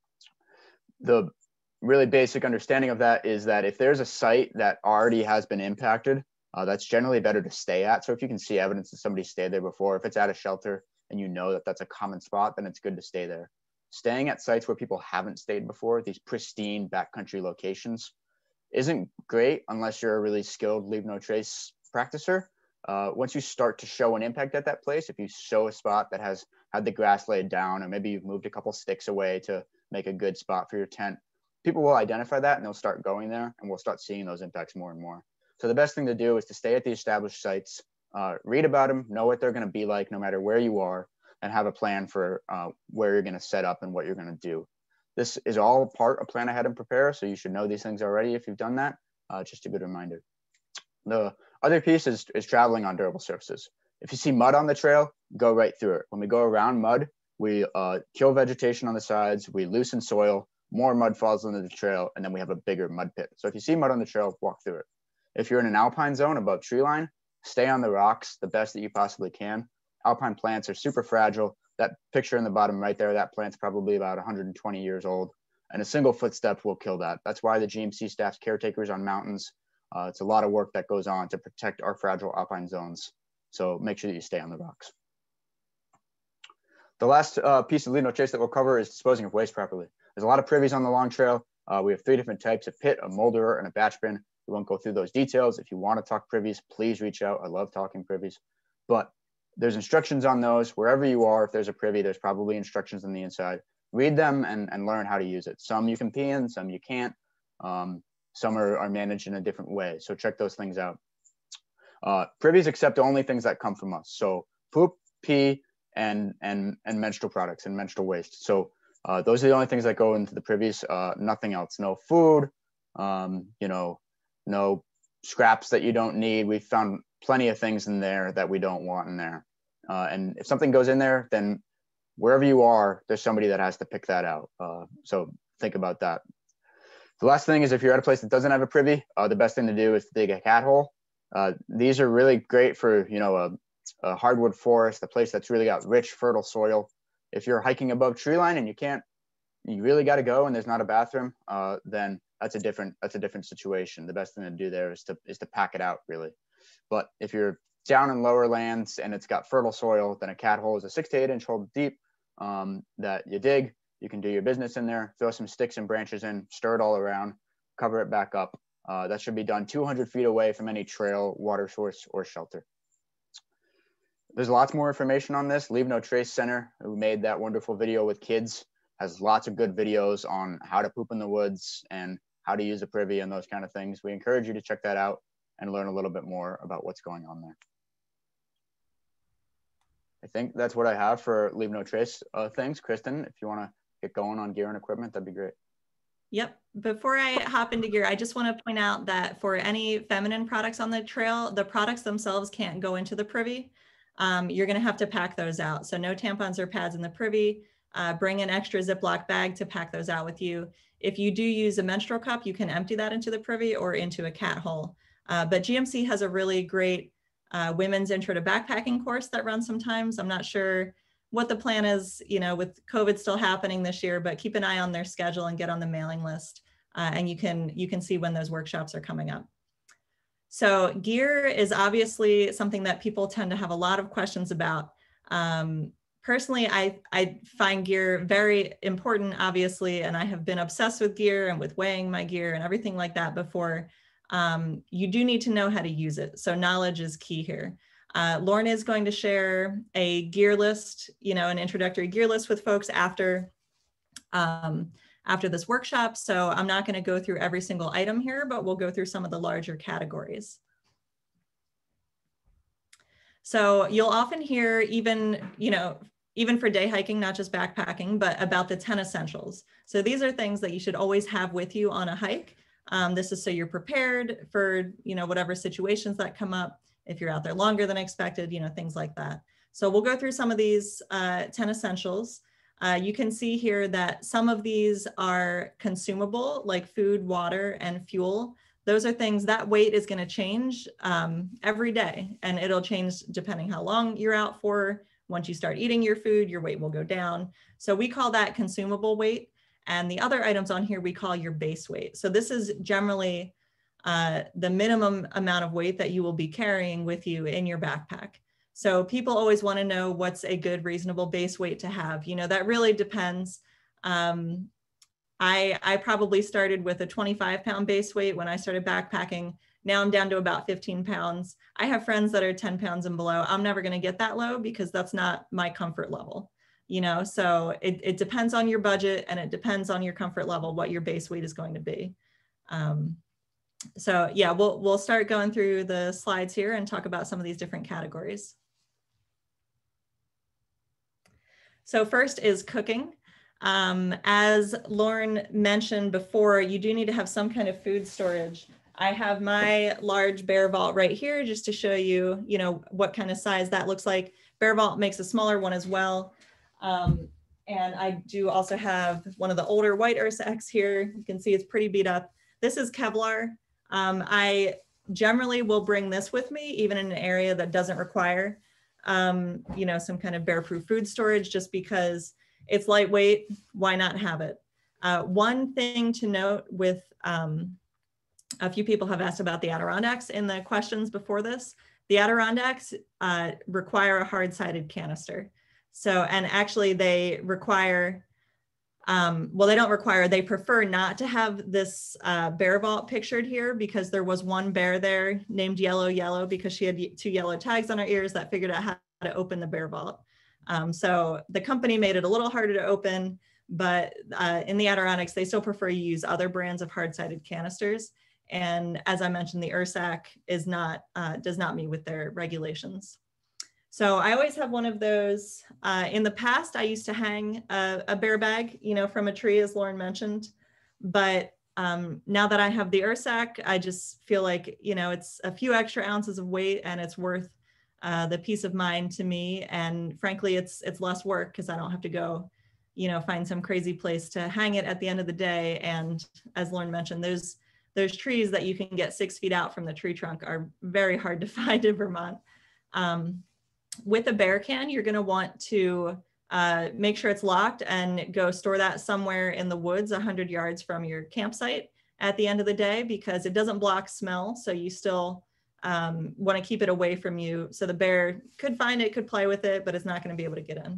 The really basic understanding of that is that if there's a site that already has been impacted, uh, that's generally better to stay at. So if you can see evidence that somebody stayed there before, if it's at a shelter and you know that that's a common spot, then it's good to stay there. Staying at sites where people haven't stayed before, these pristine backcountry locations, isn't great unless you're a really skilled leave no trace practicer. Uh, once you start to show an impact at that place, if you show a spot that has had the grass laid down, or maybe you've moved a couple sticks away to make a good spot for your tent, people will identify that and they'll start going there, and we'll start seeing those impacts more and more. So the best thing to do is to stay at the established sites, uh, read about them, know what they're going to be like no matter where you are, and have a plan for uh, where you're going to set up and what you're going to do. This is all part of plan ahead and prepare, so you should know these things already if you've done that. Uh, just a good reminder. The other piece is, is traveling on durable surfaces. If you see mud on the trail, go right through it. When we go around mud, we uh, kill vegetation on the sides, we loosen soil, more mud falls into the trail, and then we have a bigger mud pit. So if you see mud on the trail, walk through it. If you're in an alpine zone above tree line, stay on the rocks the best that you possibly can. Alpine plants are super fragile. That picture in the bottom right there, that plant's probably about one hundred twenty years old, and a single footstep will kill that. That's why the G M C staff's caretakers on mountains. Uh, it's a lot of work that goes on to protect our fragile alpine zones. So make sure that you stay on the rocks. The last uh, piece of leave no trace that we'll cover is disposing of waste properly. There's a lot of privies on the long trail. Uh, we have three different types: a pit, a molderer, and a batch bin. We won't go through those details. If you want to talk privies, please reach out. I love talking privies. But there's instructions on those. Wherever you are, if there's a privy, there's probably instructions on the inside. Read them and, and learn how to use it. Some you can pee in, some you can't. Um, some are, are managed in a different way. So check those things out. Uh, privies accept only things that come from us. So poop, pee, and, and, and menstrual products and menstrual waste. So uh, those are the only things that go into the privies, uh, nothing else. No food, um, you know, no scraps that you don't need. We found plenty of things in there that we don't want in there. Uh, and if something goes in there, then wherever you are, there's somebody that has to pick that out. Uh, so think about that. The last thing is, if you're at a place that doesn't have a privy, uh, the best thing to do is to dig a cat hole. Uh, these are really great for, you know, a, a hardwood forest, a place that's really got rich, fertile soil. If you're hiking above tree line and you can't, you really got to go and there's not a bathroom, uh, then that's a different, that's a different situation. The best thing to do there is to, is to pack it out, really. But if you're down in lower lands and it's got fertile soil, then a cat hole is a six to eight inch hole deep um, that you dig. You can do your business in there, throw some sticks and branches in, stir it all around, cover it back up. Uh, that should be done two hundred feet away from any trail, water source, or shelter. There's lots more information on this. Leave No Trace Center, who made that wonderful video with kids, has lots of good videos on how to poop in the woods and how to use a privy and those kind of things. We encourage you to check that out and learn a little bit more about what's going on there. I think that's what I have for Leave No Trace uh, things. Kristen, if you want to get going on gear and equipment, that'd be great. Yep. Before I hop into gear, I just want to point out that for any feminine products on the trail, the products themselves can't go into the privy. Um, you're going to have to pack those out. So no tampons or pads in the privy. Uh, bring an extra Ziploc bag to pack those out with you. If you do use a menstrual cup, you can empty that into the privy or into a cat hole. Uh, but G M C has a really great uh, women's intro to backpacking course that runs sometimes. I'm not sure what the plan is, you know, with COVID still happening this year, but keep an eye on their schedule and get on the mailing list. Uh, and you can, you can see when those workshops are coming up. So gear is obviously something that people tend to have a lot of questions about. Um, Personally, I, I find gear very important, obviously, and I have been obsessed with gear and with weighing my gear and everything like that before. Um, you do need to know how to use it. So knowledge is key here. Uh, Lauren is going to share a gear list, you know, an introductory gear list with folks after, um, after this workshop. So I'm not going to go through every single item here, but we'll go through some of the larger categories. So you'll often hear even, you know, even for day hiking, not just backpacking, but about the ten essentials. So these are things that you should always have with you on a hike. Um, this is so you're prepared for, you know, whatever situations that come up, if you're out there longer than expected, you know, things like that. So we'll go through some of these uh, ten essentials. Uh, you can see here that some of these are consumable, like food, water, and fuel. Those are things that weight is going to change um, every day, and it'll change depending how long you're out for. Once you start eating your food, your weight will go down. So we call that consumable weight. And the other items on here, we call your base weight. So this is generally uh, the minimum amount of weight that you will be carrying with you in your backpack. So people always want to know what's a good, reasonable base weight to have. You know, that really depends. Um, I, I probably started with a twenty-five pound base weight when I started backpacking. Now I'm down to about fifteen pounds. I have friends that are ten pounds and below. I'm never going to get that low because that's not my comfort level, you know? So it, it depends on your budget and it depends on your comfort level, what your base weight is going to be. Um, so yeah, we'll, we'll start going through the slides here and talk about some of these different categories. So first is cooking. Um, as Lauren mentioned before, you do need to have some kind of food storage. I have my large Bear Vault right here just to show you, you know, what kind of size that looks like. Bear Vault makes a smaller one as well. Um, and I do also have one of the older white Ursacks here. You can see it's pretty beat up. This is Kevlar. Um, I generally will bring this with me, even in an area that doesn't require, um, you know, some kind of bear-proof food storage, just because it's lightweight. Why not have it? Uh, one thing to note with, um, a few people have asked about the Adirondacks in the questions before this. The Adirondacks uh, require a hard-sided canister. So, and actually they require, um, well, they don't require, they prefer not to have this uh, bear vault pictured here because there was one bear there named Yellow Yellow because she had two yellow tags on her ears that figured out how to open the bear vault. Um, so the company made it a little harder to open, but uh, in the Adirondacks, they still prefer you use other brands of hard-sided canisters. And as I mentioned, the Ursack is not, uh, does not meet with their regulations. So I always have one of those. Uh, in the past, I used to hang a, a bear bag, you know, from a tree, as Lauren mentioned. But um, now that I have the Ursack, I just feel like, you know, it's a few extra ounces of weight and it's worth uh, the peace of mind to me. And frankly, it's, it's less work because I don't have to go, you know, find some crazy place to hang it at the end of the day. And as Lauren mentioned, there's Those trees that you can get six feet out from the tree trunk are very hard to find in Vermont. Um, with a bear can, you're gonna want to uh, make sure it's locked and go store that somewhere in the woods, one hundred yards from your campsite at the end of the day, because it doesn't block smell. So you still um, wanna keep it away from you. So the bear could find it, could play with it, but it's not gonna be able to get in.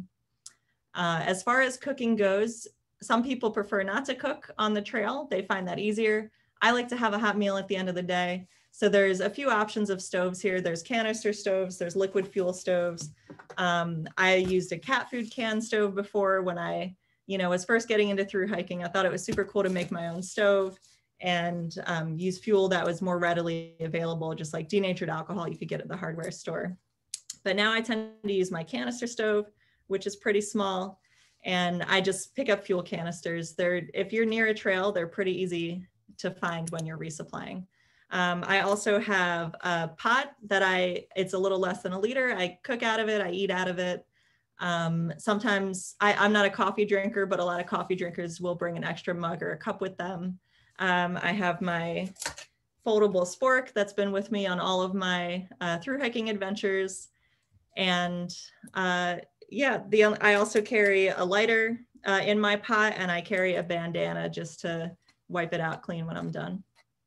Uh, as far as cooking goes, some people prefer not to cook on the trail. They find that easier. I like to have a hot meal at the end of the day. So there's a few options of stoves here. There's canister stoves, there's liquid fuel stoves. Um, I used a cat food can stove before when I, you know, was first getting into through hiking. I thought it was super cool to make my own stove and um, use fuel that was more readily available, just like denatured alcohol you could get at the hardware store. But now I tend to use my canister stove, which is pretty small. And I just pick up fuel canisters. They're, if you're near a trail, they're pretty easy to find when you're resupplying. Um, I also have a pot that I, it's a little less than a liter. I cook out of it, I eat out of it. Um, sometimes I, I'm not a coffee drinker, but a lot of coffee drinkers will bring an extra mug or a cup with them. Um, I have my foldable spork that's been with me on all of my uh, through hiking adventures. And uh, yeah, the, I also carry a lighter uh, in my pot, and I carry a bandana just to wipe it out clean when I'm done.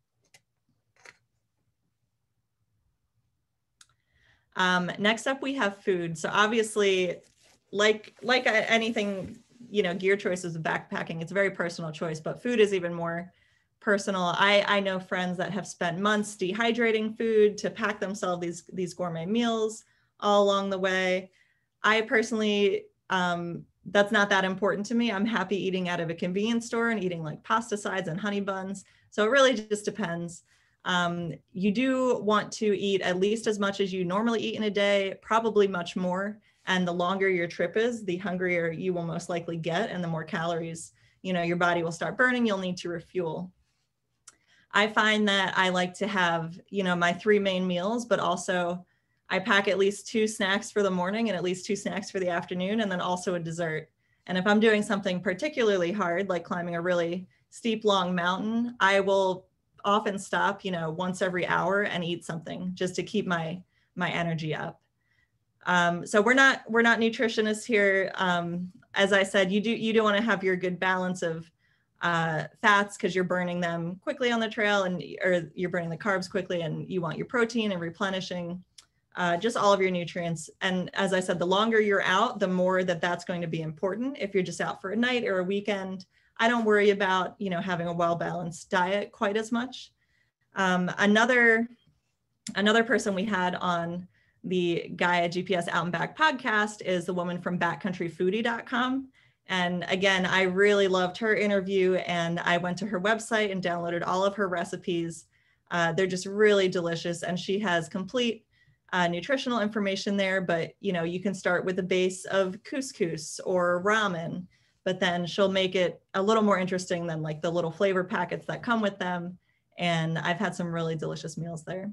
Um, next up, we have food. So obviously, like, like anything, you know, gear choices of backpacking, it's a very personal choice, but food is even more personal. I, I know friends that have spent months dehydrating food to pack themselves these, these gourmet meals all along the way. I personally, um, that's not that important to me. I'm happy eating out of a convenience store and eating like pasta sides and honey buns. So it really just depends. Um, you do want to eat at least as much as you normally eat in a day, probably much more. And the longer your trip is, the hungrier you will most likely get, and the more calories, you know, your body will start burning, you'll need to refuel. I find that I like to have, you know, my three main meals, but also I pack at least two snacks for the morning and at least two snacks for the afternoon, and then also a dessert. And if I'm doing something particularly hard, like climbing a really steep, long mountain, I will often stop, you know, once every hour and eat something just to keep my, my energy up. Um, so we're not, we're not nutritionists here. Um, as I said, you do, you do want to have your good balance of uh, fats, because you're burning them quickly on the trail, and or you're burning the carbs quickly, and you want your protein and replenishing uh, just all of your nutrients. And as I said, the longer you're out, the more that that's going to be important. If you're just out for a night or a weekend, I don't worry about, you know, having a well-balanced diet quite as much. Um, another, another person we had on the Gaia G P S Out and Back podcast is the woman from backcountry foodie dot com. And again, I really loved her interview, and I went to her website and downloaded all of her recipes. Uh, they're just really delicious, and she has complete uh, nutritional information there, but you know, you can start with a base of couscous or ramen, but then she'll make it a little more interesting than like the little flavor packets that come with them. And I've had some really delicious meals there.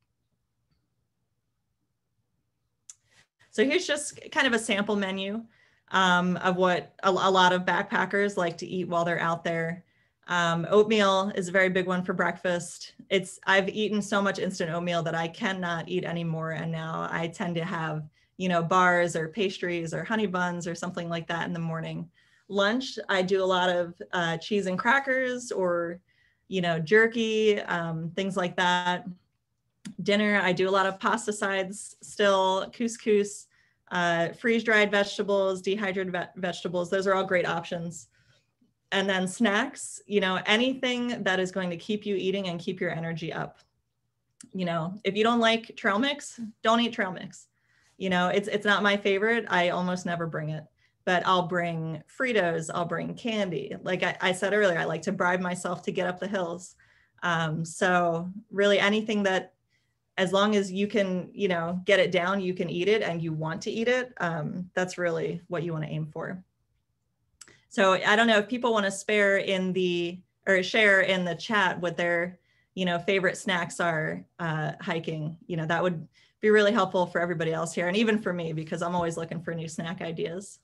So here's just kind of a sample menu um, of what a, a lot of backpackers like to eat while they're out there. Um, oatmeal is a very big one for breakfast. It's, I've eaten so much instant oatmeal that I cannot eat anymore. And now I tend to have, you know, bars or pastries or honey buns or something like that in the morning. Lunch, I do a lot of uh, cheese and crackers, or, you know, jerky, um, things like that. Dinner, I do a lot of pasta sides still, couscous, uh, freeze-dried vegetables, dehydrated ve vegetables. Those are all great options. And then snacks, you know, anything that is going to keep you eating and keep your energy up. You know, if you don't like trail mix, don't eat trail mix. You know, it's, it's not my favorite. I almost never bring it. But I'll bring Fritos, I'll bring candy. Like I, I said earlier, I like to bribe myself to get up the hills. Um, so really anything that, as long as you can, you know, get it down, you can eat it and you want to eat it, um, that's really what you want to aim for. So I don't know if people want to spare in the, or share in the chat what their, you know, favorite snacks are uh, hiking. You know, that would be really helpful for everybody else here, and even for me, because I'm always looking for new snack ideas.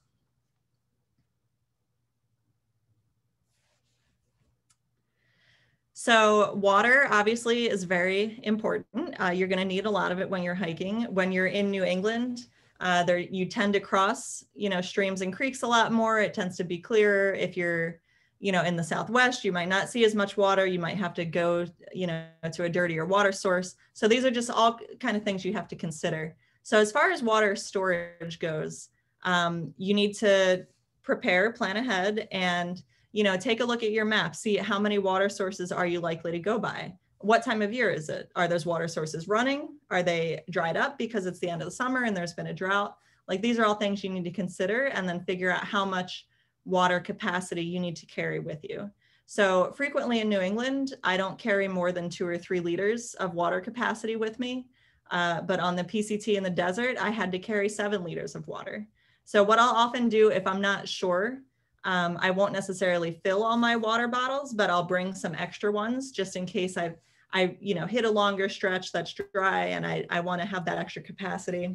So water obviously is very important. Uh, you're going to need a lot of it when you're hiking. When you're in New England, uh, there you tend to cross, you know, streams and creeks a lot more. It tends to be clearer. If you're, you know, in the Southwest, you might not see as much water. You might have to go, you know, to a dirtier water source. So these are just all kind of things you have to consider. So as far as water storage goes, um, you need to prepare, plan ahead, and you know, take a look at your map, see how many water sources are you likely to go by? What time of year is it? Are those water sources running? Are they dried up because it's the end of the summer and there's been a drought? Like, these are all things you need to consider, and then figure out how much water capacity you need to carry with you. So frequently in New England, I don't carry more than two or three liters of water capacity with me. Uh, but on the P C T in the desert, I had to carry seven liters of water. So what I'll often do if I'm not sure, um, I won't necessarily fill all my water bottles, but I'll bring some extra ones just in case I've, I, you know, hit a longer stretch that's dry and I, I want to have that extra capacity.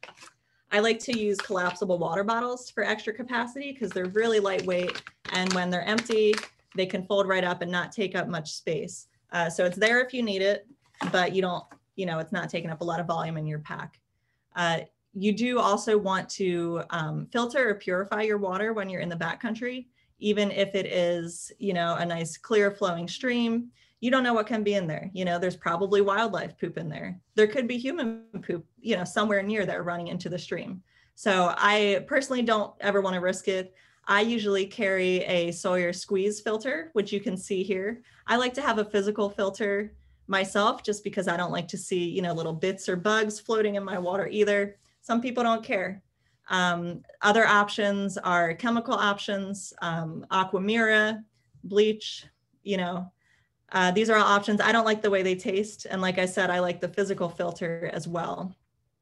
I like to use collapsible water bottles for extra capacity because they're really lightweight, and when they're empty, they can fold right up and not take up much space. Uh, so it's there if you need it, but you don't, you know, it's not taking up a lot of volume in your pack. Uh, you do also want to um, filter or purify your water when you're in the backcountry, even if it is, you know, a nice clear flowing stream. You don't know what can be in there. You know, there's probably wildlife poop in there. There could be human poop, you know, somewhere near there running into the stream. So I personally don't ever want to risk it. I usually carry a Sawyer squeeze filter, which you can see here. I like to have a physical filter myself just because I don't like to see, you know, little bits or bugs floating in my water either. Some people don't care. Um, other options are chemical options, um, Aquamira, bleach, you know, Uh, these are all options. I don't like the way they taste. And like I said, I like the physical filter as well.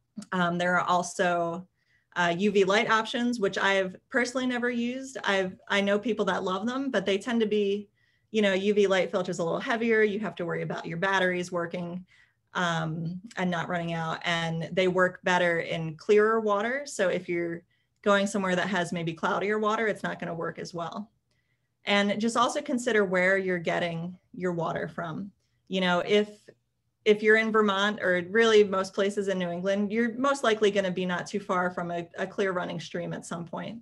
Um, there are also uh, U V light options, which I've personally never used. I've, I know people that love them, but they tend to be, you know, U V light filters a little heavier. You have to worry about your batteries working um, and not running out. And they work better in clearer water. So if you're going somewhere that has maybe cloudier water, it's not going to work as well. And just also consider where you're getting your water from. You know, if if you're in Vermont, or really most places in New England, you're most likely going to be not too far from a, a clear running stream at some point.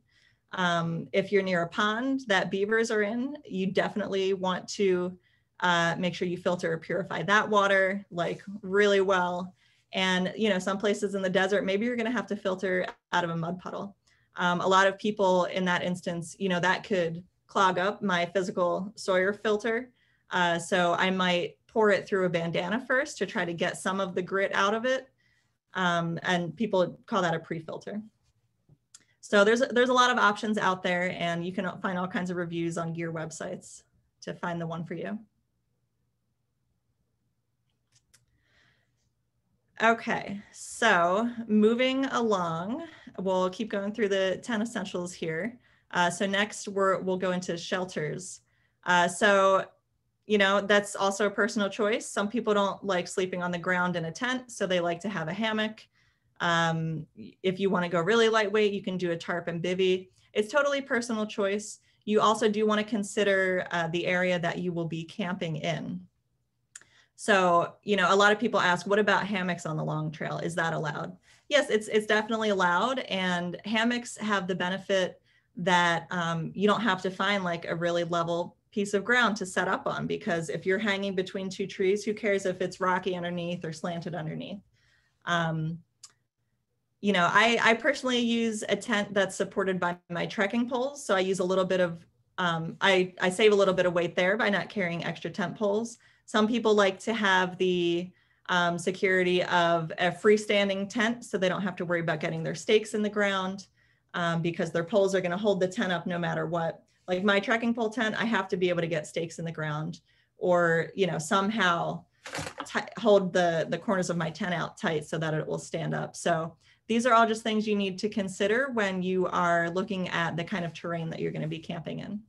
Um, if you're near a pond that beavers are in, you definitely want to uh, make sure you filter or purify that water like really well. And, you know, some places in the desert, maybe you're going to have to filter out of a mud puddle. Um, a lot of people in that instance, you know, that could clog up my physical Sawyer filter. Uh, so I might pour it through a bandana first to try to get some of the grit out of it. Um, and people call that a pre-filter. So there's, there's a lot of options out there, and you can find all kinds of reviews on gear websites to find the one for you. Okay, so moving along, we'll keep going through the ten essentials here. Uh, so next we're, we'll go into shelters. Uh, so, you know, that's also a personal choice. Some people don't like sleeping on the ground in a tent, so they like to have a hammock. Um, if you want to go really lightweight, you can do a tarp and bivvy. It's totally personal choice. You also do want to consider uh, the area that you will be camping in. So, you know, a lot of people ask, what about hammocks on the long trail? Is that allowed? Yes, it's, it's definitely allowed. And hammocks have the benefit that um, you don't have to find like a really level piece of ground to set up on, because if you're hanging between two trees, who cares if it's rocky underneath or slanted underneath? Um, you know, I, I personally use a tent that's supported by my trekking poles. So I use a little bit of, um, I, I save a little bit of weight there by not carrying extra tent poles. Some people like to have the um, security of a freestanding tent so they don't have to worry about getting their stakes in the ground. Um, because their poles are going to hold the tent up no matter what. Like my trekking pole tent, I have to be able to get stakes in the ground, or, you know, somehow hold the, the corners of my tent out tight so that it will stand up. So these are all just things you need to consider when you are looking at the kind of terrain that you're going to be camping in.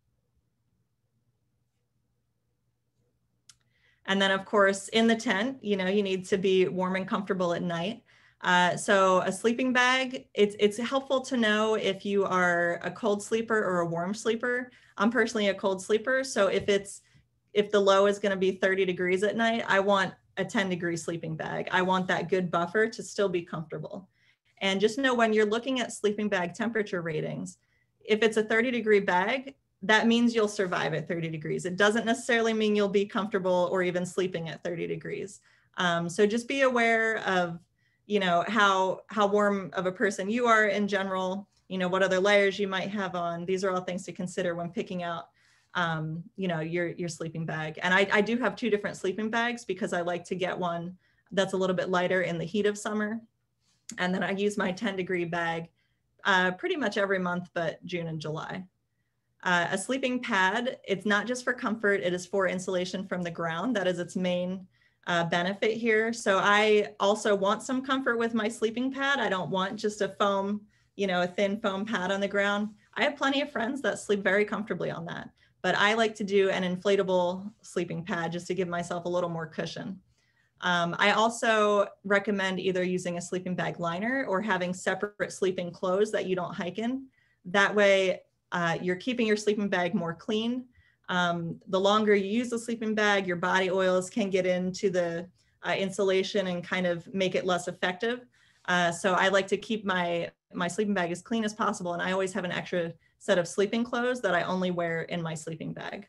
And then of course, in the tent, you know, you need to be warm and comfortable at night. Uh, so a sleeping bag, it's, it's helpful to know if you are a cold sleeper or a warm sleeper. I'm personally a cold sleeper. So if it's, if the low is going to be thirty degrees at night, I want a ten degree sleeping bag. I want that good buffer to still be comfortable. And just know when you're looking at sleeping bag temperature ratings, if it's a thirty degree bag, that means you'll survive at thirty degrees. It doesn't necessarily mean you'll be comfortable or even sleeping at thirty degrees. Um, so just be aware of, you know, how, how warm of a person you are in general. you know, what other layers you might have on. These are all things to consider when picking out, um, you know, your, your sleeping bag. And I, I do have two different sleeping bags because I like to get one that's a little bit lighter in the heat of summer. And then I use my ten degree bag uh, pretty much every month, but June and July. Uh, a sleeping pad, it's not just for comfort, it is for insulation from the ground. That is its main uh, benefit here. So I also want some comfort with my sleeping pad. I don't want just a foam, you know, a thin foam pad on the ground. I have plenty of friends that sleep very comfortably on that, but I like to do an inflatable sleeping pad just to give myself a little more cushion. Um, I also recommend either using a sleeping bag liner or having separate sleeping clothes that you don't hike in. That way, uh, you're keeping your sleeping bag more clean. Um, the longer you use the sleeping bag, your body oils can get into the uh, insulation and kind of make it less effective. Uh, so I like to keep my, my sleeping bag as clean as possible. And I always have an extra set of sleeping clothes that I only wear in my sleeping bag.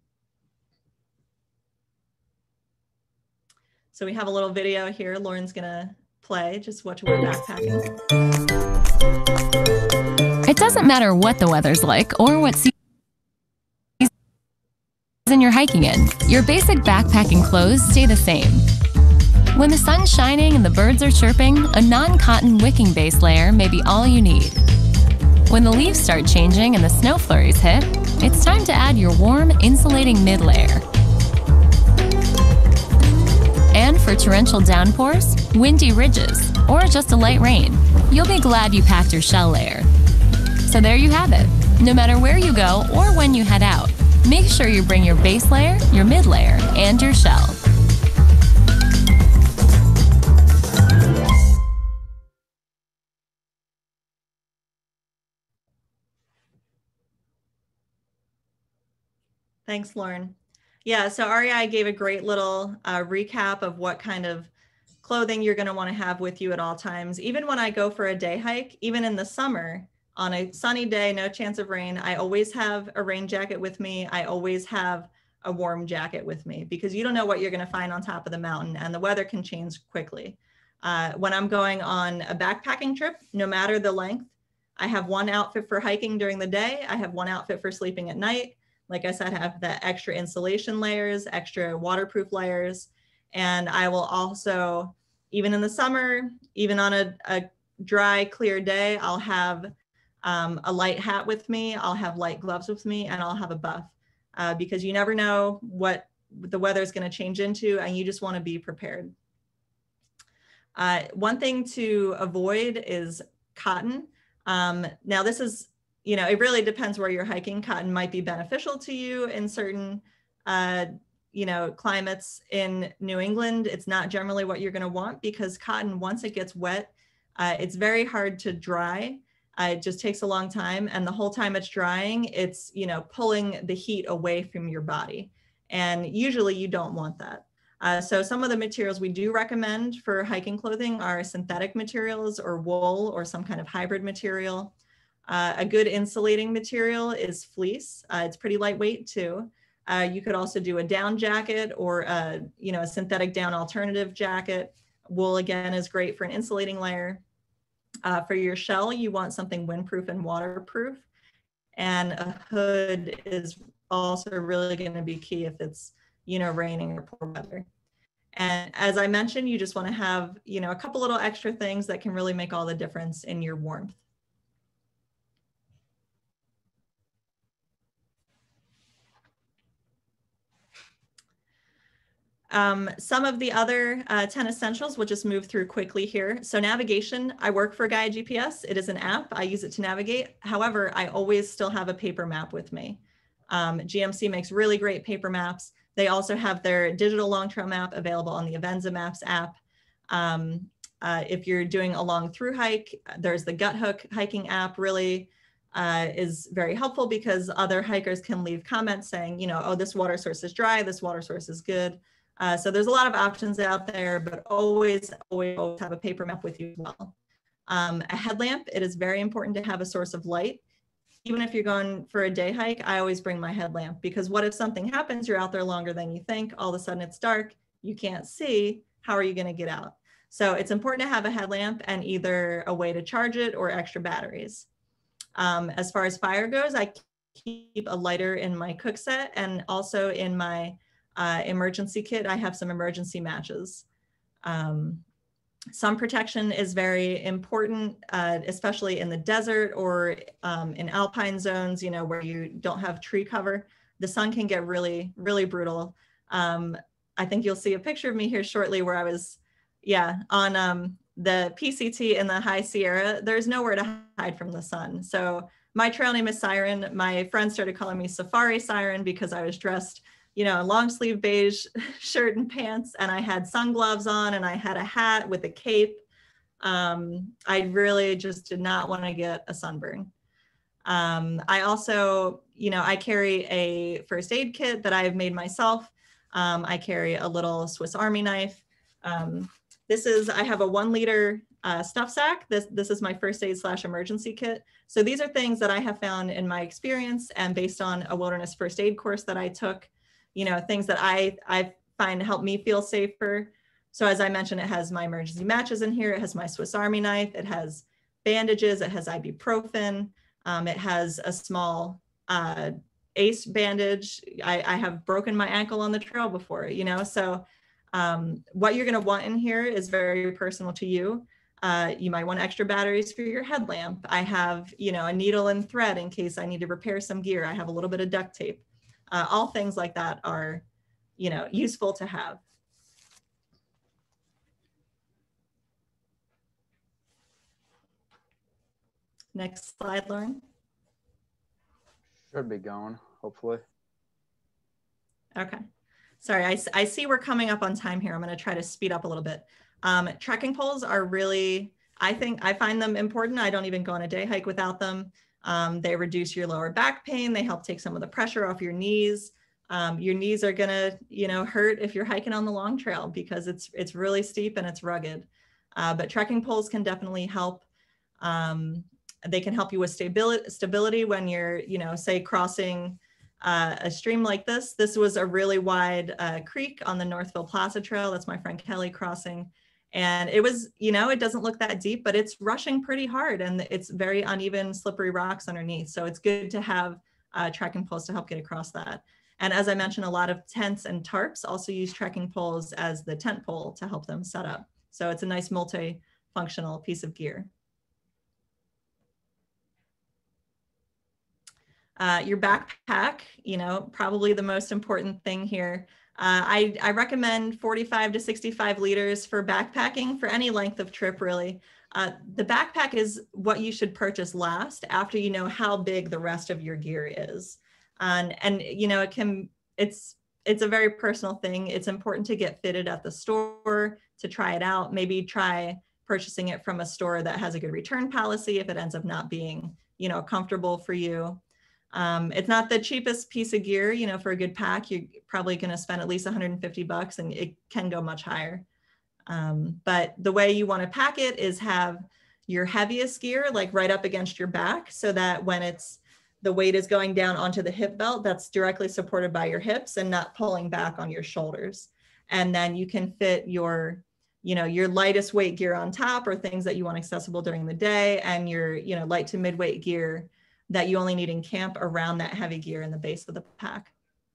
So we have a little video here. Lauren's gonna play, just watch we're backpacking. It doesn't matter what the weather's like or what season you're hiking in. Your basic backpacking clothes stay the same. When the sun's shining and the birds are chirping, a non-cotton wicking base layer may be all you need. When the leaves start changing and the snow flurries hit, it's time to add your warm, insulating mid-layer. And for torrential downpours, windy ridges, or just a light rain, you'll be glad you packed your shell layer. So there you have it. No matter where you go or when you head out, make sure you bring your base layer, your mid layer, and your shell. Thanks, Lauren. Yeah, so R E I gave a great little uh, recap of what kind of clothing you're going to want to have with you at all times. Even when I go for a day hike, even in the summer, on a sunny day, no chance of rain, I always have a rain jacket with me. I always have a warm jacket with me because you don't know what you're going to find on top of the mountain and the weather can change quickly. Uh, when I'm going on a backpacking trip, no matter the length, I have one outfit for hiking during the day. I have one outfit for sleeping at night. Like I said, I have the extra insulation layers, extra waterproof layers. And I will also, even in the summer, even on a, a dry, clear day, I'll have um, a light hat with me. I'll have light gloves with me, and I'll have a buff uh, because you never know what the weather is going to change into, and you just want to be prepared. Uh, one thing to avoid is cotton. Um, now this is, you know, it really depends where you're hiking. Cotton might be beneficial to you in certain, uh, you know, climates. In New England, it's not generally what you're going to want because cotton, once it gets wet, uh, it's very hard to dry. Uh, it just takes a long time. And the whole time it's drying, it's, you know, pulling the heat away from your body. And usually you don't want that. Uh, so some of the materials we do recommend for hiking clothing are synthetic materials or wool or some kind of hybrid material. Uh, a good insulating material is fleece. Uh, it's pretty lightweight too. Uh, you could also do a down jacket or a, you know, a synthetic down alternative jacket. Wool again is great for an insulating layer. Uh, for your shell, you want something windproof and waterproof. And a hood is also really going to be key if it's, you know, raining or poor weather. And as I mentioned, you just want to have, you know, a couple little extra things that can really make all the difference in your warmth. Um, some of the other uh, ten essentials, we'll just move through quickly here. So navigation, I work for Gaia G P S. It is an app. I use it to navigate. However, I always still have a paper map with me. Um, G M C makes really great paper maps. They also have their digital long trail map available on the Avenza Maps app. Um, uh, if you're doing a long through hike, there's the Gut Hook hiking app really uh, is very helpful because other hikers can leave comments saying, you know, oh, this water source is dry, this water source is good. Uh, so there's a lot of options out there, but always, always, always have a paper map with you as well. Um, a headlamp, it is very important to have a source of light. Even if you're going for a day hike, I always bring my headlamp because what if something happens, you're out there longer than you think, all of a sudden it's dark, you can't see, how are you gonna get out? So it's important to have a headlamp and either a way to charge it or extra batteries. Um, as far as fire goes, I keep a lighter in my cook set, and also in my uh, emergency kit, I have some emergency matches. Um, sun protection is very important, uh, especially in the desert or um, in alpine zones, you know, where you don't have tree cover. The sun can get really, really brutal. Um, I think you'll see a picture of me here shortly where I was, yeah, on um, the P C T in the High Sierra. There's nowhere to hide from the sun. So my trail name is Siren. My friends started calling me Safari Siren because I was dressed, you know, a long sleeve beige shirt and pants, and I had sun gloves on, and I had a hat with a cape. Um, I really just did not want to get a sunburn. Um, I also, you know, I carry a first aid kit that I've made myself. Um, I carry a little Swiss Army knife. Um, this is, I have a one liter uh, stuff sack. This, this is my first aid slash emergency kit. So these are things that I have found in my experience and based on a wilderness first aid course that I took, you know, things that I, I find help me feel safer. So as I mentioned, it has my emergency matches in here. It has my Swiss Army knife. It has bandages. It has ibuprofen. Um, it has a small uh, ACE bandage. I, I have broken my ankle on the trail before, you know, so um, what you're going to want in here is very personal to you. Uh, you might want extra batteries for your headlamp. I have, you know, a needle and thread in case I need to repair some gear. I have a little bit of duct tape. Uh, all things like that are, you know, useful to have. Next slide, Lauren. Should be going, hopefully. Okay. Sorry, I, I see we're coming up on time here. I'm going to try to speed up a little bit. Um, trekking poles are really, I think, I find them important. I don't even go on a day hike without them. Um, they reduce your lower back pain. They help take some of the pressure off your knees. Um, your knees are going to, you know, hurt if you're hiking on the long trail because it's, it's really steep and it's rugged. Uh, but trekking poles can definitely help. Um, they can help you with stability, stability when you're, you know, say crossing Uh, a stream like this. This was a really wide uh, creek on the Northville Plaza Trail. That's my friend Kelly crossing. And it was, you know, it doesn't look that deep, but it's rushing pretty hard and it's very uneven, slippery rocks underneath. So it's good to have uh, trekking poles to help get across that. And as I mentioned, a lot of tents and tarps also use trekking poles as the tent pole to help them set up. So it's a nice multi-functional piece of gear. Uh, your backpack, you know, probably the most important thing here. Uh, I, I recommend forty-five to sixty-five liters for backpacking for any length of trip, really. Uh, the backpack is what you should purchase last after you know how big the rest of your gear is. And, and you know, it can, it's, it's a very personal thing. It's important to get fitted at the store to try it out. Maybe try purchasing it from a store that has a good return policy if it ends up not being, you know, comfortable for you. Um, it's not the cheapest piece of gear, you know, for a good pack, you're probably going to spend at least one hundred fifty bucks and it can go much higher. Um, but the way you want to pack it is have your heaviest gear like right up against your back so that when it's the weight is going down onto the hip belt, that's directly supported by your hips and not pulling back on your shoulders. And then you can fit your, you know, your lightest weight gear on top or things that you want accessible during the day and your, you know, light to midweight gear that you only need in camp around that heavy gear in the base of the pack.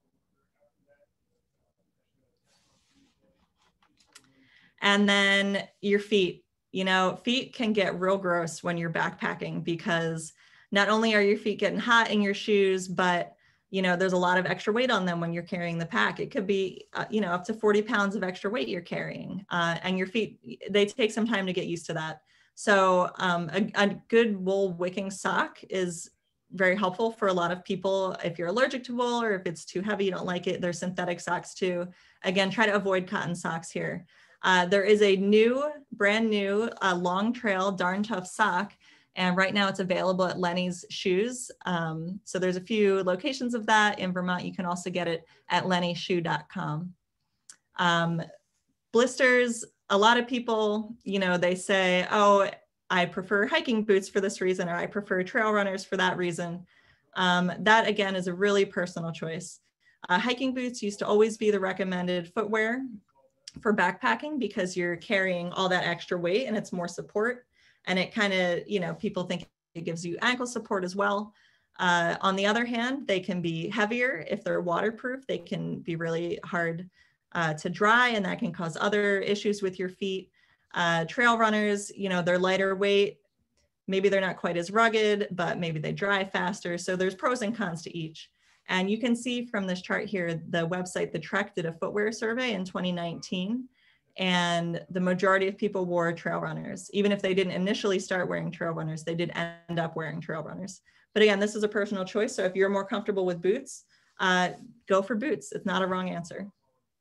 And then your feet, you know, feet can get real gross when you're backpacking because not only are your feet getting hot in your shoes, but, you know, there's a lot of extra weight on them when you're carrying the pack. It could be, uh, you know, up to forty pounds of extra weight you're carrying uh, and your feet, they take some time to get used to that. So um, a, a good wool wicking sock is very helpful for a lot of people. If you're allergic to wool or if it's too heavy, you don't like it, there's synthetic socks too. Again, try to avoid cotton socks here. Uh, there is a new, brand new uh, long trail Darn Tough sock. And right now it's available at Lenny's Shoes. Um, so there's a few locations of that in Vermont. You can also get it at lenny shoe dot com. Um, blisters, a lot of people, you know, they say, oh, I prefer hiking boots for this reason, or I prefer trail runners for that reason. Um, that again is a really personal choice. Uh, hiking boots used to always be the recommended footwear for backpacking because you're carrying all that extra weight and it's more support. And it kind of, you know, people think it gives you ankle support as well. Uh, on the other hand, they can be heavier if they're waterproof. They can be really hard uh, to dry, and that can cause other issues with your feet. Uh, trail runners, you know, they're lighter weight. Maybe they're not quite as rugged, but maybe they dry faster. So there's pros and cons to each. And you can see from this chart here, the website, The Trek, did a footwear survey in twenty nineteen. And the majority of people wore trail runners. Even if they didn't initially start wearing trail runners, they did end up wearing trail runners. But again, this is a personal choice. So if you're more comfortable with boots, uh, go for boots. It's not a wrong answer.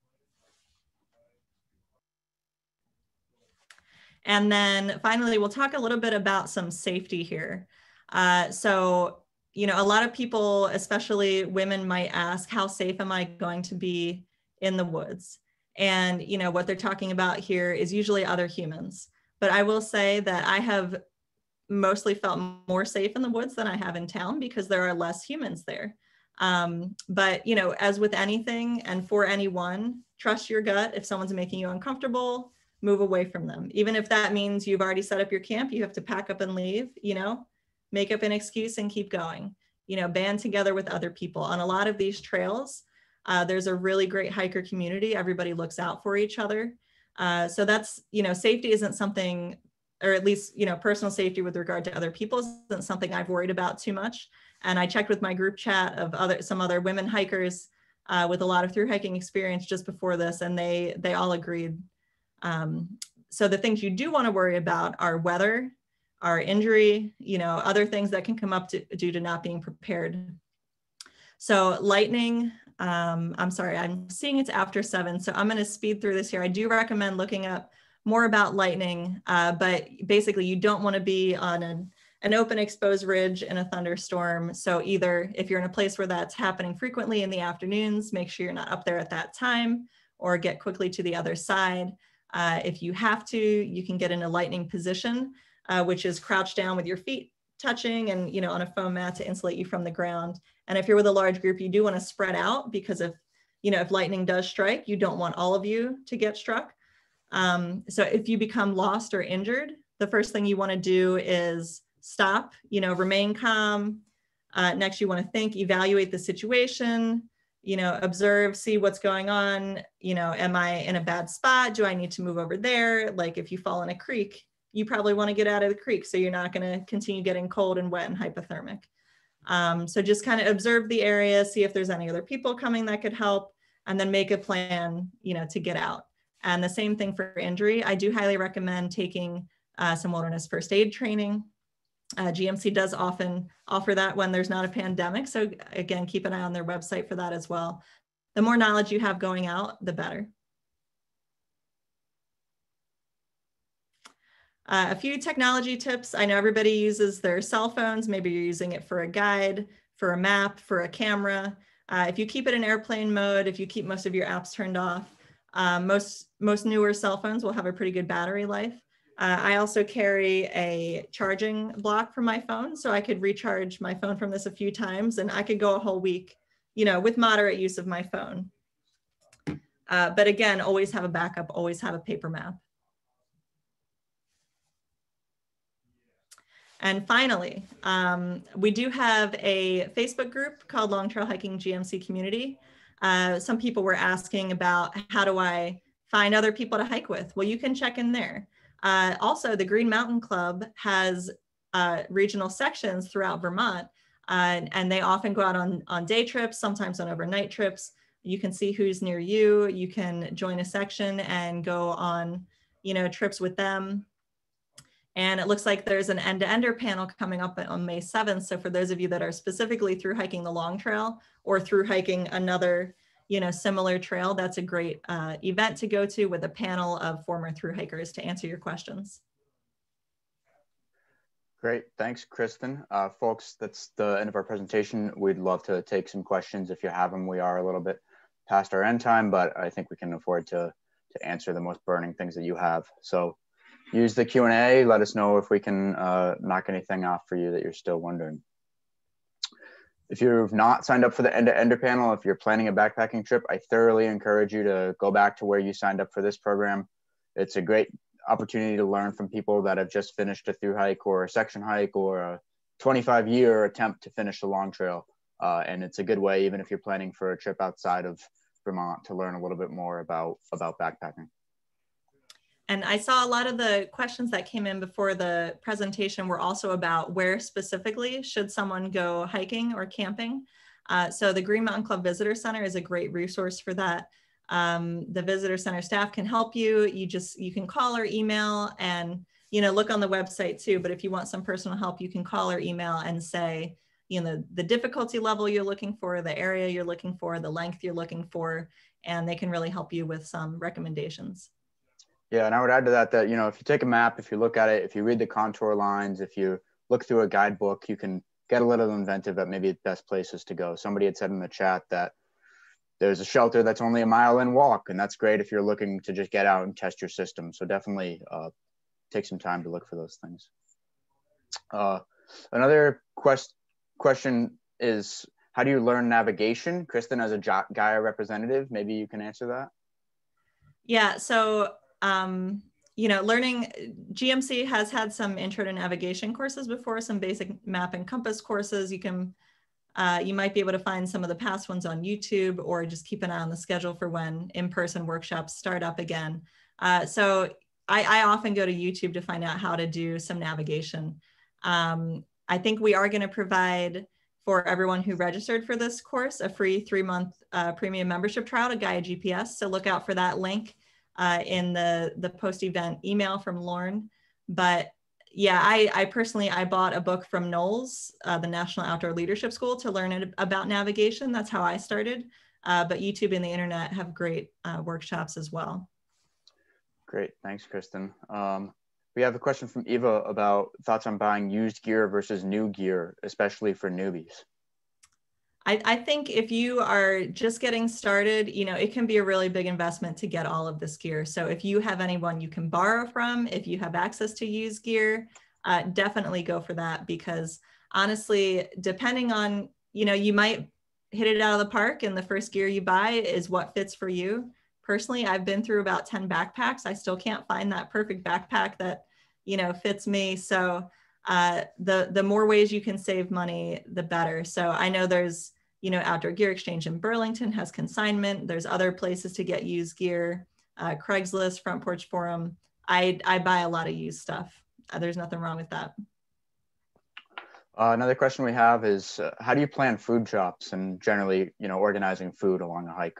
And then finally, we'll talk a little bit about some safety here. Uh, so, you know, a lot of people, especially women, might ask, how safe am I going to be in the woods? And, you know, what they're talking about here is usually other humans. But I will say that I have mostly felt more safe in the woods than I have in town because there are less humans there. Um, but, you know, as with anything and for anyone, trust your gut. If someone's making you uncomfortable, move away from them. Even if that means you've already set up your camp, you have to pack up and leave, you know, make up an excuse and keep going, you know, band together with other people. On a lot of these trails, uh, there's a really great hiker community. Everybody looks out for each other. Uh, so that's, you know, safety isn't something, or at least, you know, personal safety with regard to other people isn't something I've worried about too much. And I checked with my group chat of other, some other women hikers uh, with a lot of through hiking experience just before this, and they, they all agreed. Um, so the things you do want to worry about are weather, our injury, you know, other things that can come up to, due to not being prepared. So lightning, um, I'm sorry, I'm seeing it's after seven, so I'm going to speed through this here. I do recommend looking up more about lightning, uh, but basically you don't want to be on an, an open exposed ridge in a thunderstorm. So either if you're in a place where that's happening frequently in the afternoons, make sure you're not up there at that time, or get quickly to the other side. Uh, if you have to, you can get in a lightning position, uh, which is crouched down with your feet touching and, you know, on a foam mat to insulate you from the ground. And if you're with a large group, you do want to spread out because if, you know, if lightning does strike, you don't want all of you to get struck. Um, so if you become lost or injured, the first thing you want to do is stop, you know, remain calm. Uh, next, you want to think, evaluate the situation, you know, observe, see what's going on. You know, am I in a bad spot? Do I need to move over there? Like if you fall in a creek, you probably want to get out of the creek so you're not going to continue getting cold and wet and hypothermic. Um, so just kind of observe the area, see if there's any other people coming that could help, and then make a plan, you know, to get out. And the same thing for injury. I do highly recommend taking uh, some wilderness first aid training. Uh, G M C does often offer that when there's not a pandemic. So again, keep an eye on their website for that as well. The more knowledge you have going out, the better. Uh, a few technology tips. I know everybody uses their cell phones. Maybe you're using it for a guide, for a map, for a camera. Uh, if you keep it in airplane mode, if you keep most of your apps turned off, uh, most, most newer cell phones will have a pretty good battery life. Uh, I also carry a charging block for my phone, so I could recharge my phone from this a few times and I could go a whole week, you know, with moderate use of my phone. Uh, but again, always have a backup, always have a paper map. And finally, um, we do have a Facebook group called Long Trail Hiking G M C Community. Uh, some people were asking about how do I find other people to hike with? Well, you can check in there. Uh, also, the Green Mountain Club has uh, regional sections throughout Vermont, uh, and they often go out on, on day trips, sometimes on overnight trips. You can see who's near you. You can join a section and go on, you know, trips with them. And it looks like there's an end-to-ender panel coming up on May seventh. So for those of you that are specifically through hiking the Long Trail or through hiking another, you know, similar trail, that's a great uh, event to go to with a panel of former through hikers to answer your questions. Great, thanks, Kristen. Uh, folks, that's the end of our presentation. We'd love to take some questions if you have them. We are a little bit past our end time, but I think we can afford to, to answer the most burning things that you have. So use the Q and A. Let us know if we can uh, knock anything off for you that you're still wondering. If you've not signed up for the end-to-ender panel, if you're planning a backpacking trip, I thoroughly encourage you to go back to where you signed up for this program. It's a great opportunity to learn from people that have just finished a through hike or a section hike or a twenty-five year attempt to finish the Long Trail. Uh, and it's a good way, even if you're planning for a trip outside of Vermont, to learn a little bit more about, about backpacking. And I saw a lot of the questions that came in before the presentation were also about where specifically should someone go hiking or camping. Uh, so the Green Mountain Club Visitor Center is a great resource for that. Um, the Visitor Center staff can help you. You just, you can call or email and, you know, look on the website too. But if you want some personal help, you can call or email and say, you know, the difficulty level you're looking for, the area you're looking for, the length you're looking for, and they can really help you with some recommendations. Yeah, and I would add to that that, you know, if you take a map, if you look at it, if you read the contour lines, if you look through a guidebook, you can get a little inventive at maybe the best places to go. Somebody had said in the chat that there's a shelter that's only a mile in walk, and that's great if you're looking to just get out and test your system. So definitely uh, take some time to look for those things. Uh, another quest question is, how do you learn navigation? Kristen, as a Gaia representative, maybe you can answer that. Yeah, so, um, you know, learning, G M C has had some intro to navigation courses before, some basic map and compass courses. You can, uh, you might be able to find some of the past ones on YouTube, or just keep an eye on the schedule for when in-person workshops start up again. Uh, so I, I often go to YouTube to find out how to do some navigation. Um, I think we are going to provide for everyone who registered for this course a free three-month uh, premium membership trial to Gaia G P S. So look out for that link uh, in the, the post-event email from Lauren. But yeah, I, I personally, I bought a book from Knowles, uh, the National Outdoor Leadership School, to learn it, about navigation. That's how I started. Uh, but YouTube and the internet have great uh, workshops as well. Great, thanks, Kristen. Um, we have a question from Eva about thoughts on buying used gear versus new gear, especially for newbies. I, I think if you are just getting started, you know, it can be a really big investment to get all of this gear. So if you have anyone you can borrow from, if you have access to used gear, uh, definitely go for that, because honestly, depending on, you know, you might hit it out of the park and the first gear you buy is what fits for you. Personally, I've been through about ten backpacks. I still can't find that perfect backpack that, you know, fits me. So uh, the, the more ways you can save money, the better. So I know there's, you know, Outdoor Gear Exchange in Burlington has consignment. There's other places to get used gear, uh, Craigslist, Front Porch Forum. I, I buy a lot of used stuff. Uh, there's nothing wrong with that. Uh, another question we have is, uh, how do you plan food drops and generally, you know, organizing food along a hike?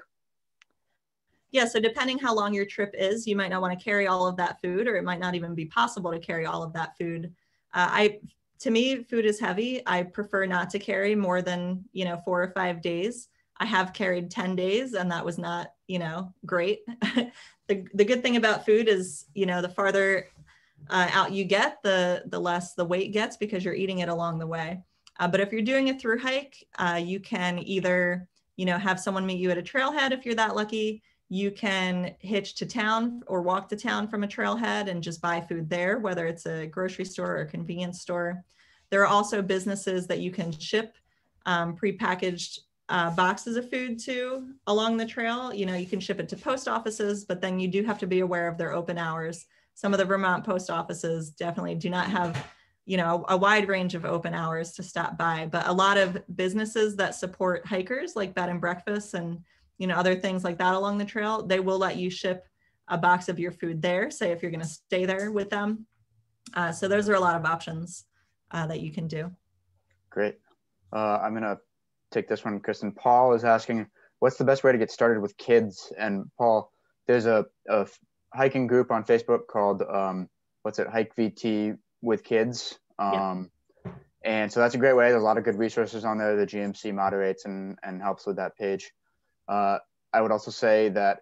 Yeah, so depending how long your trip is, you might not want to carry all of that food, or it might not even be possible to carry all of that food. Uh, I, to me, food is heavy. I prefer not to carry more than, you know, four or five days. I have carried ten days, and that was not, you know, great. the, the good thing about food is, you know, the farther uh, out you get, the, the less the weight gets, because you're eating it along the way. Uh, but if you're doing a through hike, uh, you can either, you know, have someone meet you at a trailhead if you're that lucky. You can hitch to town or walk to town from a trailhead and just buy food there, whether it's a grocery store or a convenience store. There are also businesses that you can ship um, prepackaged uh, boxes of food to along the trail. You know, you can ship it to post offices, but then you do have to be aware of their open hours. Some of the Vermont post offices definitely do not have, you know, a, a wide range of open hours to stop by, but a lot of businesses that support hikers, like bed and breakfasts and, you know, other things like that along the trail, they will let you ship a box of your food there, say if you're going to stay there with them. Uh, so those are a lot of options uh, that you can do. Great. Uh, I'm going to take this one, Kristen. Paul is asking, what's the best way to get started with kids? And Paul, there's a, a hiking group on Facebook called, um, what's it, Hike V T with Kids. Um, yeah. And so that's a great way. There's a lot of good resources on there that G M C moderates and, and helps with that page. Uh, I would also say that,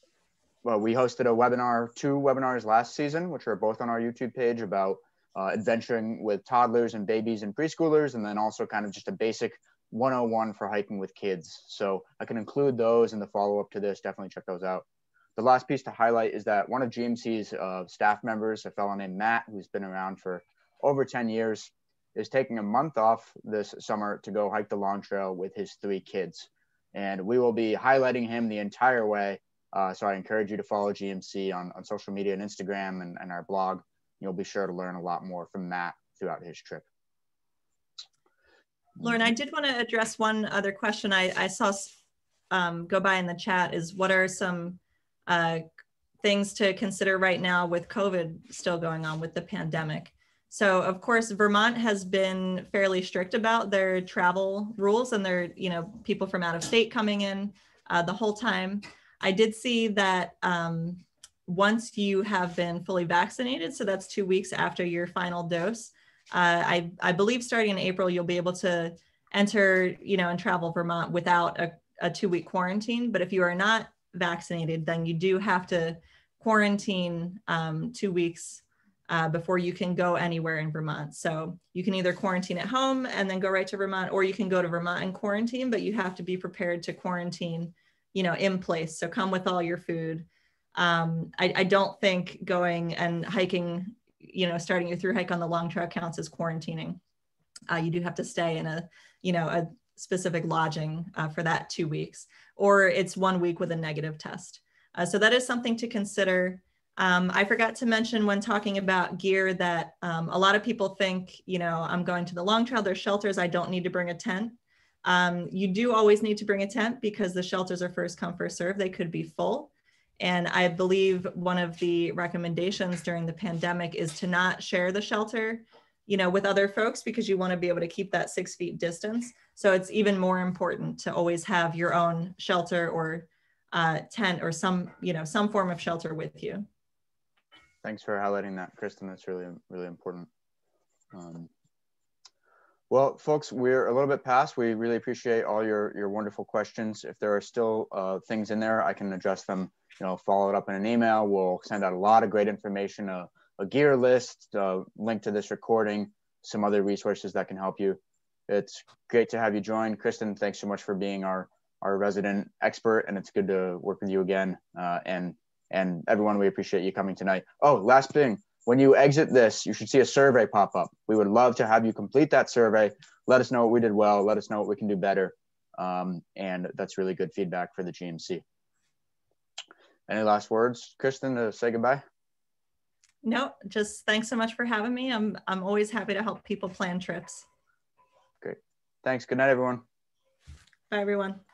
well, we hosted a webinar, two webinars last season, which are both on our YouTube page, about uh, adventuring with toddlers and babies and preschoolers, and then also kind of just a basic one oh one for hiking with kids. So I can include those in the follow-up to this. Definitely check those out. The last piece to highlight is that one of G M C's uh, staff members, a fellow named Matt, who's been around for over ten years, is taking a month off this summer to go hike the Long Trail with his three kids. And we will be highlighting him the entire way. Uh, so I encourage you to follow G M C on, on social media and Instagram and, and our blog. You'll be sure to learn a lot more from Matt throughout his trip. Lauren, I did want to address one other question I, I saw um, go by in the chat is what are some uh, things to consider right now with COVID still going on with the pandemic? So of course, Vermont has been fairly strict about their travel rules and their, you know, people from out of state coming in uh, the whole time. I did see that um, once you have been fully vaccinated, so that's two weeks after your final dose, uh, I, I believe starting in April, you'll be able to enter, you know, and travel Vermont without a, a two week quarantine. But if you are not vaccinated, then you do have to quarantine um, two weeks uh, before you can go anywhere in Vermont. So you can either quarantine at home and then go right to Vermont, or you can go to Vermont and quarantine, but you have to be prepared to quarantine, you know, in place. So come with all your food. Um, I, I don't think going and hiking, you know, starting your through hike on the long trail counts as quarantining. Uh, you do have to stay in a, you know, a specific lodging uh, for that two weeks, or it's one week with a negative test. Uh, so that is something to consider. Um, I forgot to mention when talking about gear that um, a lot of people think, you know, I'm going to the long trail, there's shelters, I don't need to bring a tent. Um, you do always need to bring a tent because the shelters are first come, first serve. They could be full. And I believe one of the recommendations during the pandemic is to not share the shelter, you know, with other folks, because you want to be able to keep that six feet distance. So it's even more important to always have your own shelter or uh, tent or some, you know, some form of shelter with you. Thanks for highlighting that, Kristen. That's really, really important. Um, well, folks, we're a little bit past. We really appreciate all your, your wonderful questions. If there are still uh, things in there, I can address them, you know, follow it up in an email. We'll send out a lot of great information, uh, a gear list, uh, link to this recording, some other resources that can help you. It's great to have you join. Kristen, thanks so much for being our, our resident expert, and it's good to work with you again. Uh, and, and everyone, we appreciate you coming tonight. Oh, last thing, when you exit this, you should see a survey pop up. We would love to have you complete that survey. Let us know what we did well. Let us know what we can do better. Um, and that's really good feedback for the G M C. Any last words, Kristen, to say goodbye? No, just thanks so much for having me. I'm, I'm always happy to help people plan trips. Great. Thanks. Good night, everyone. Bye, everyone.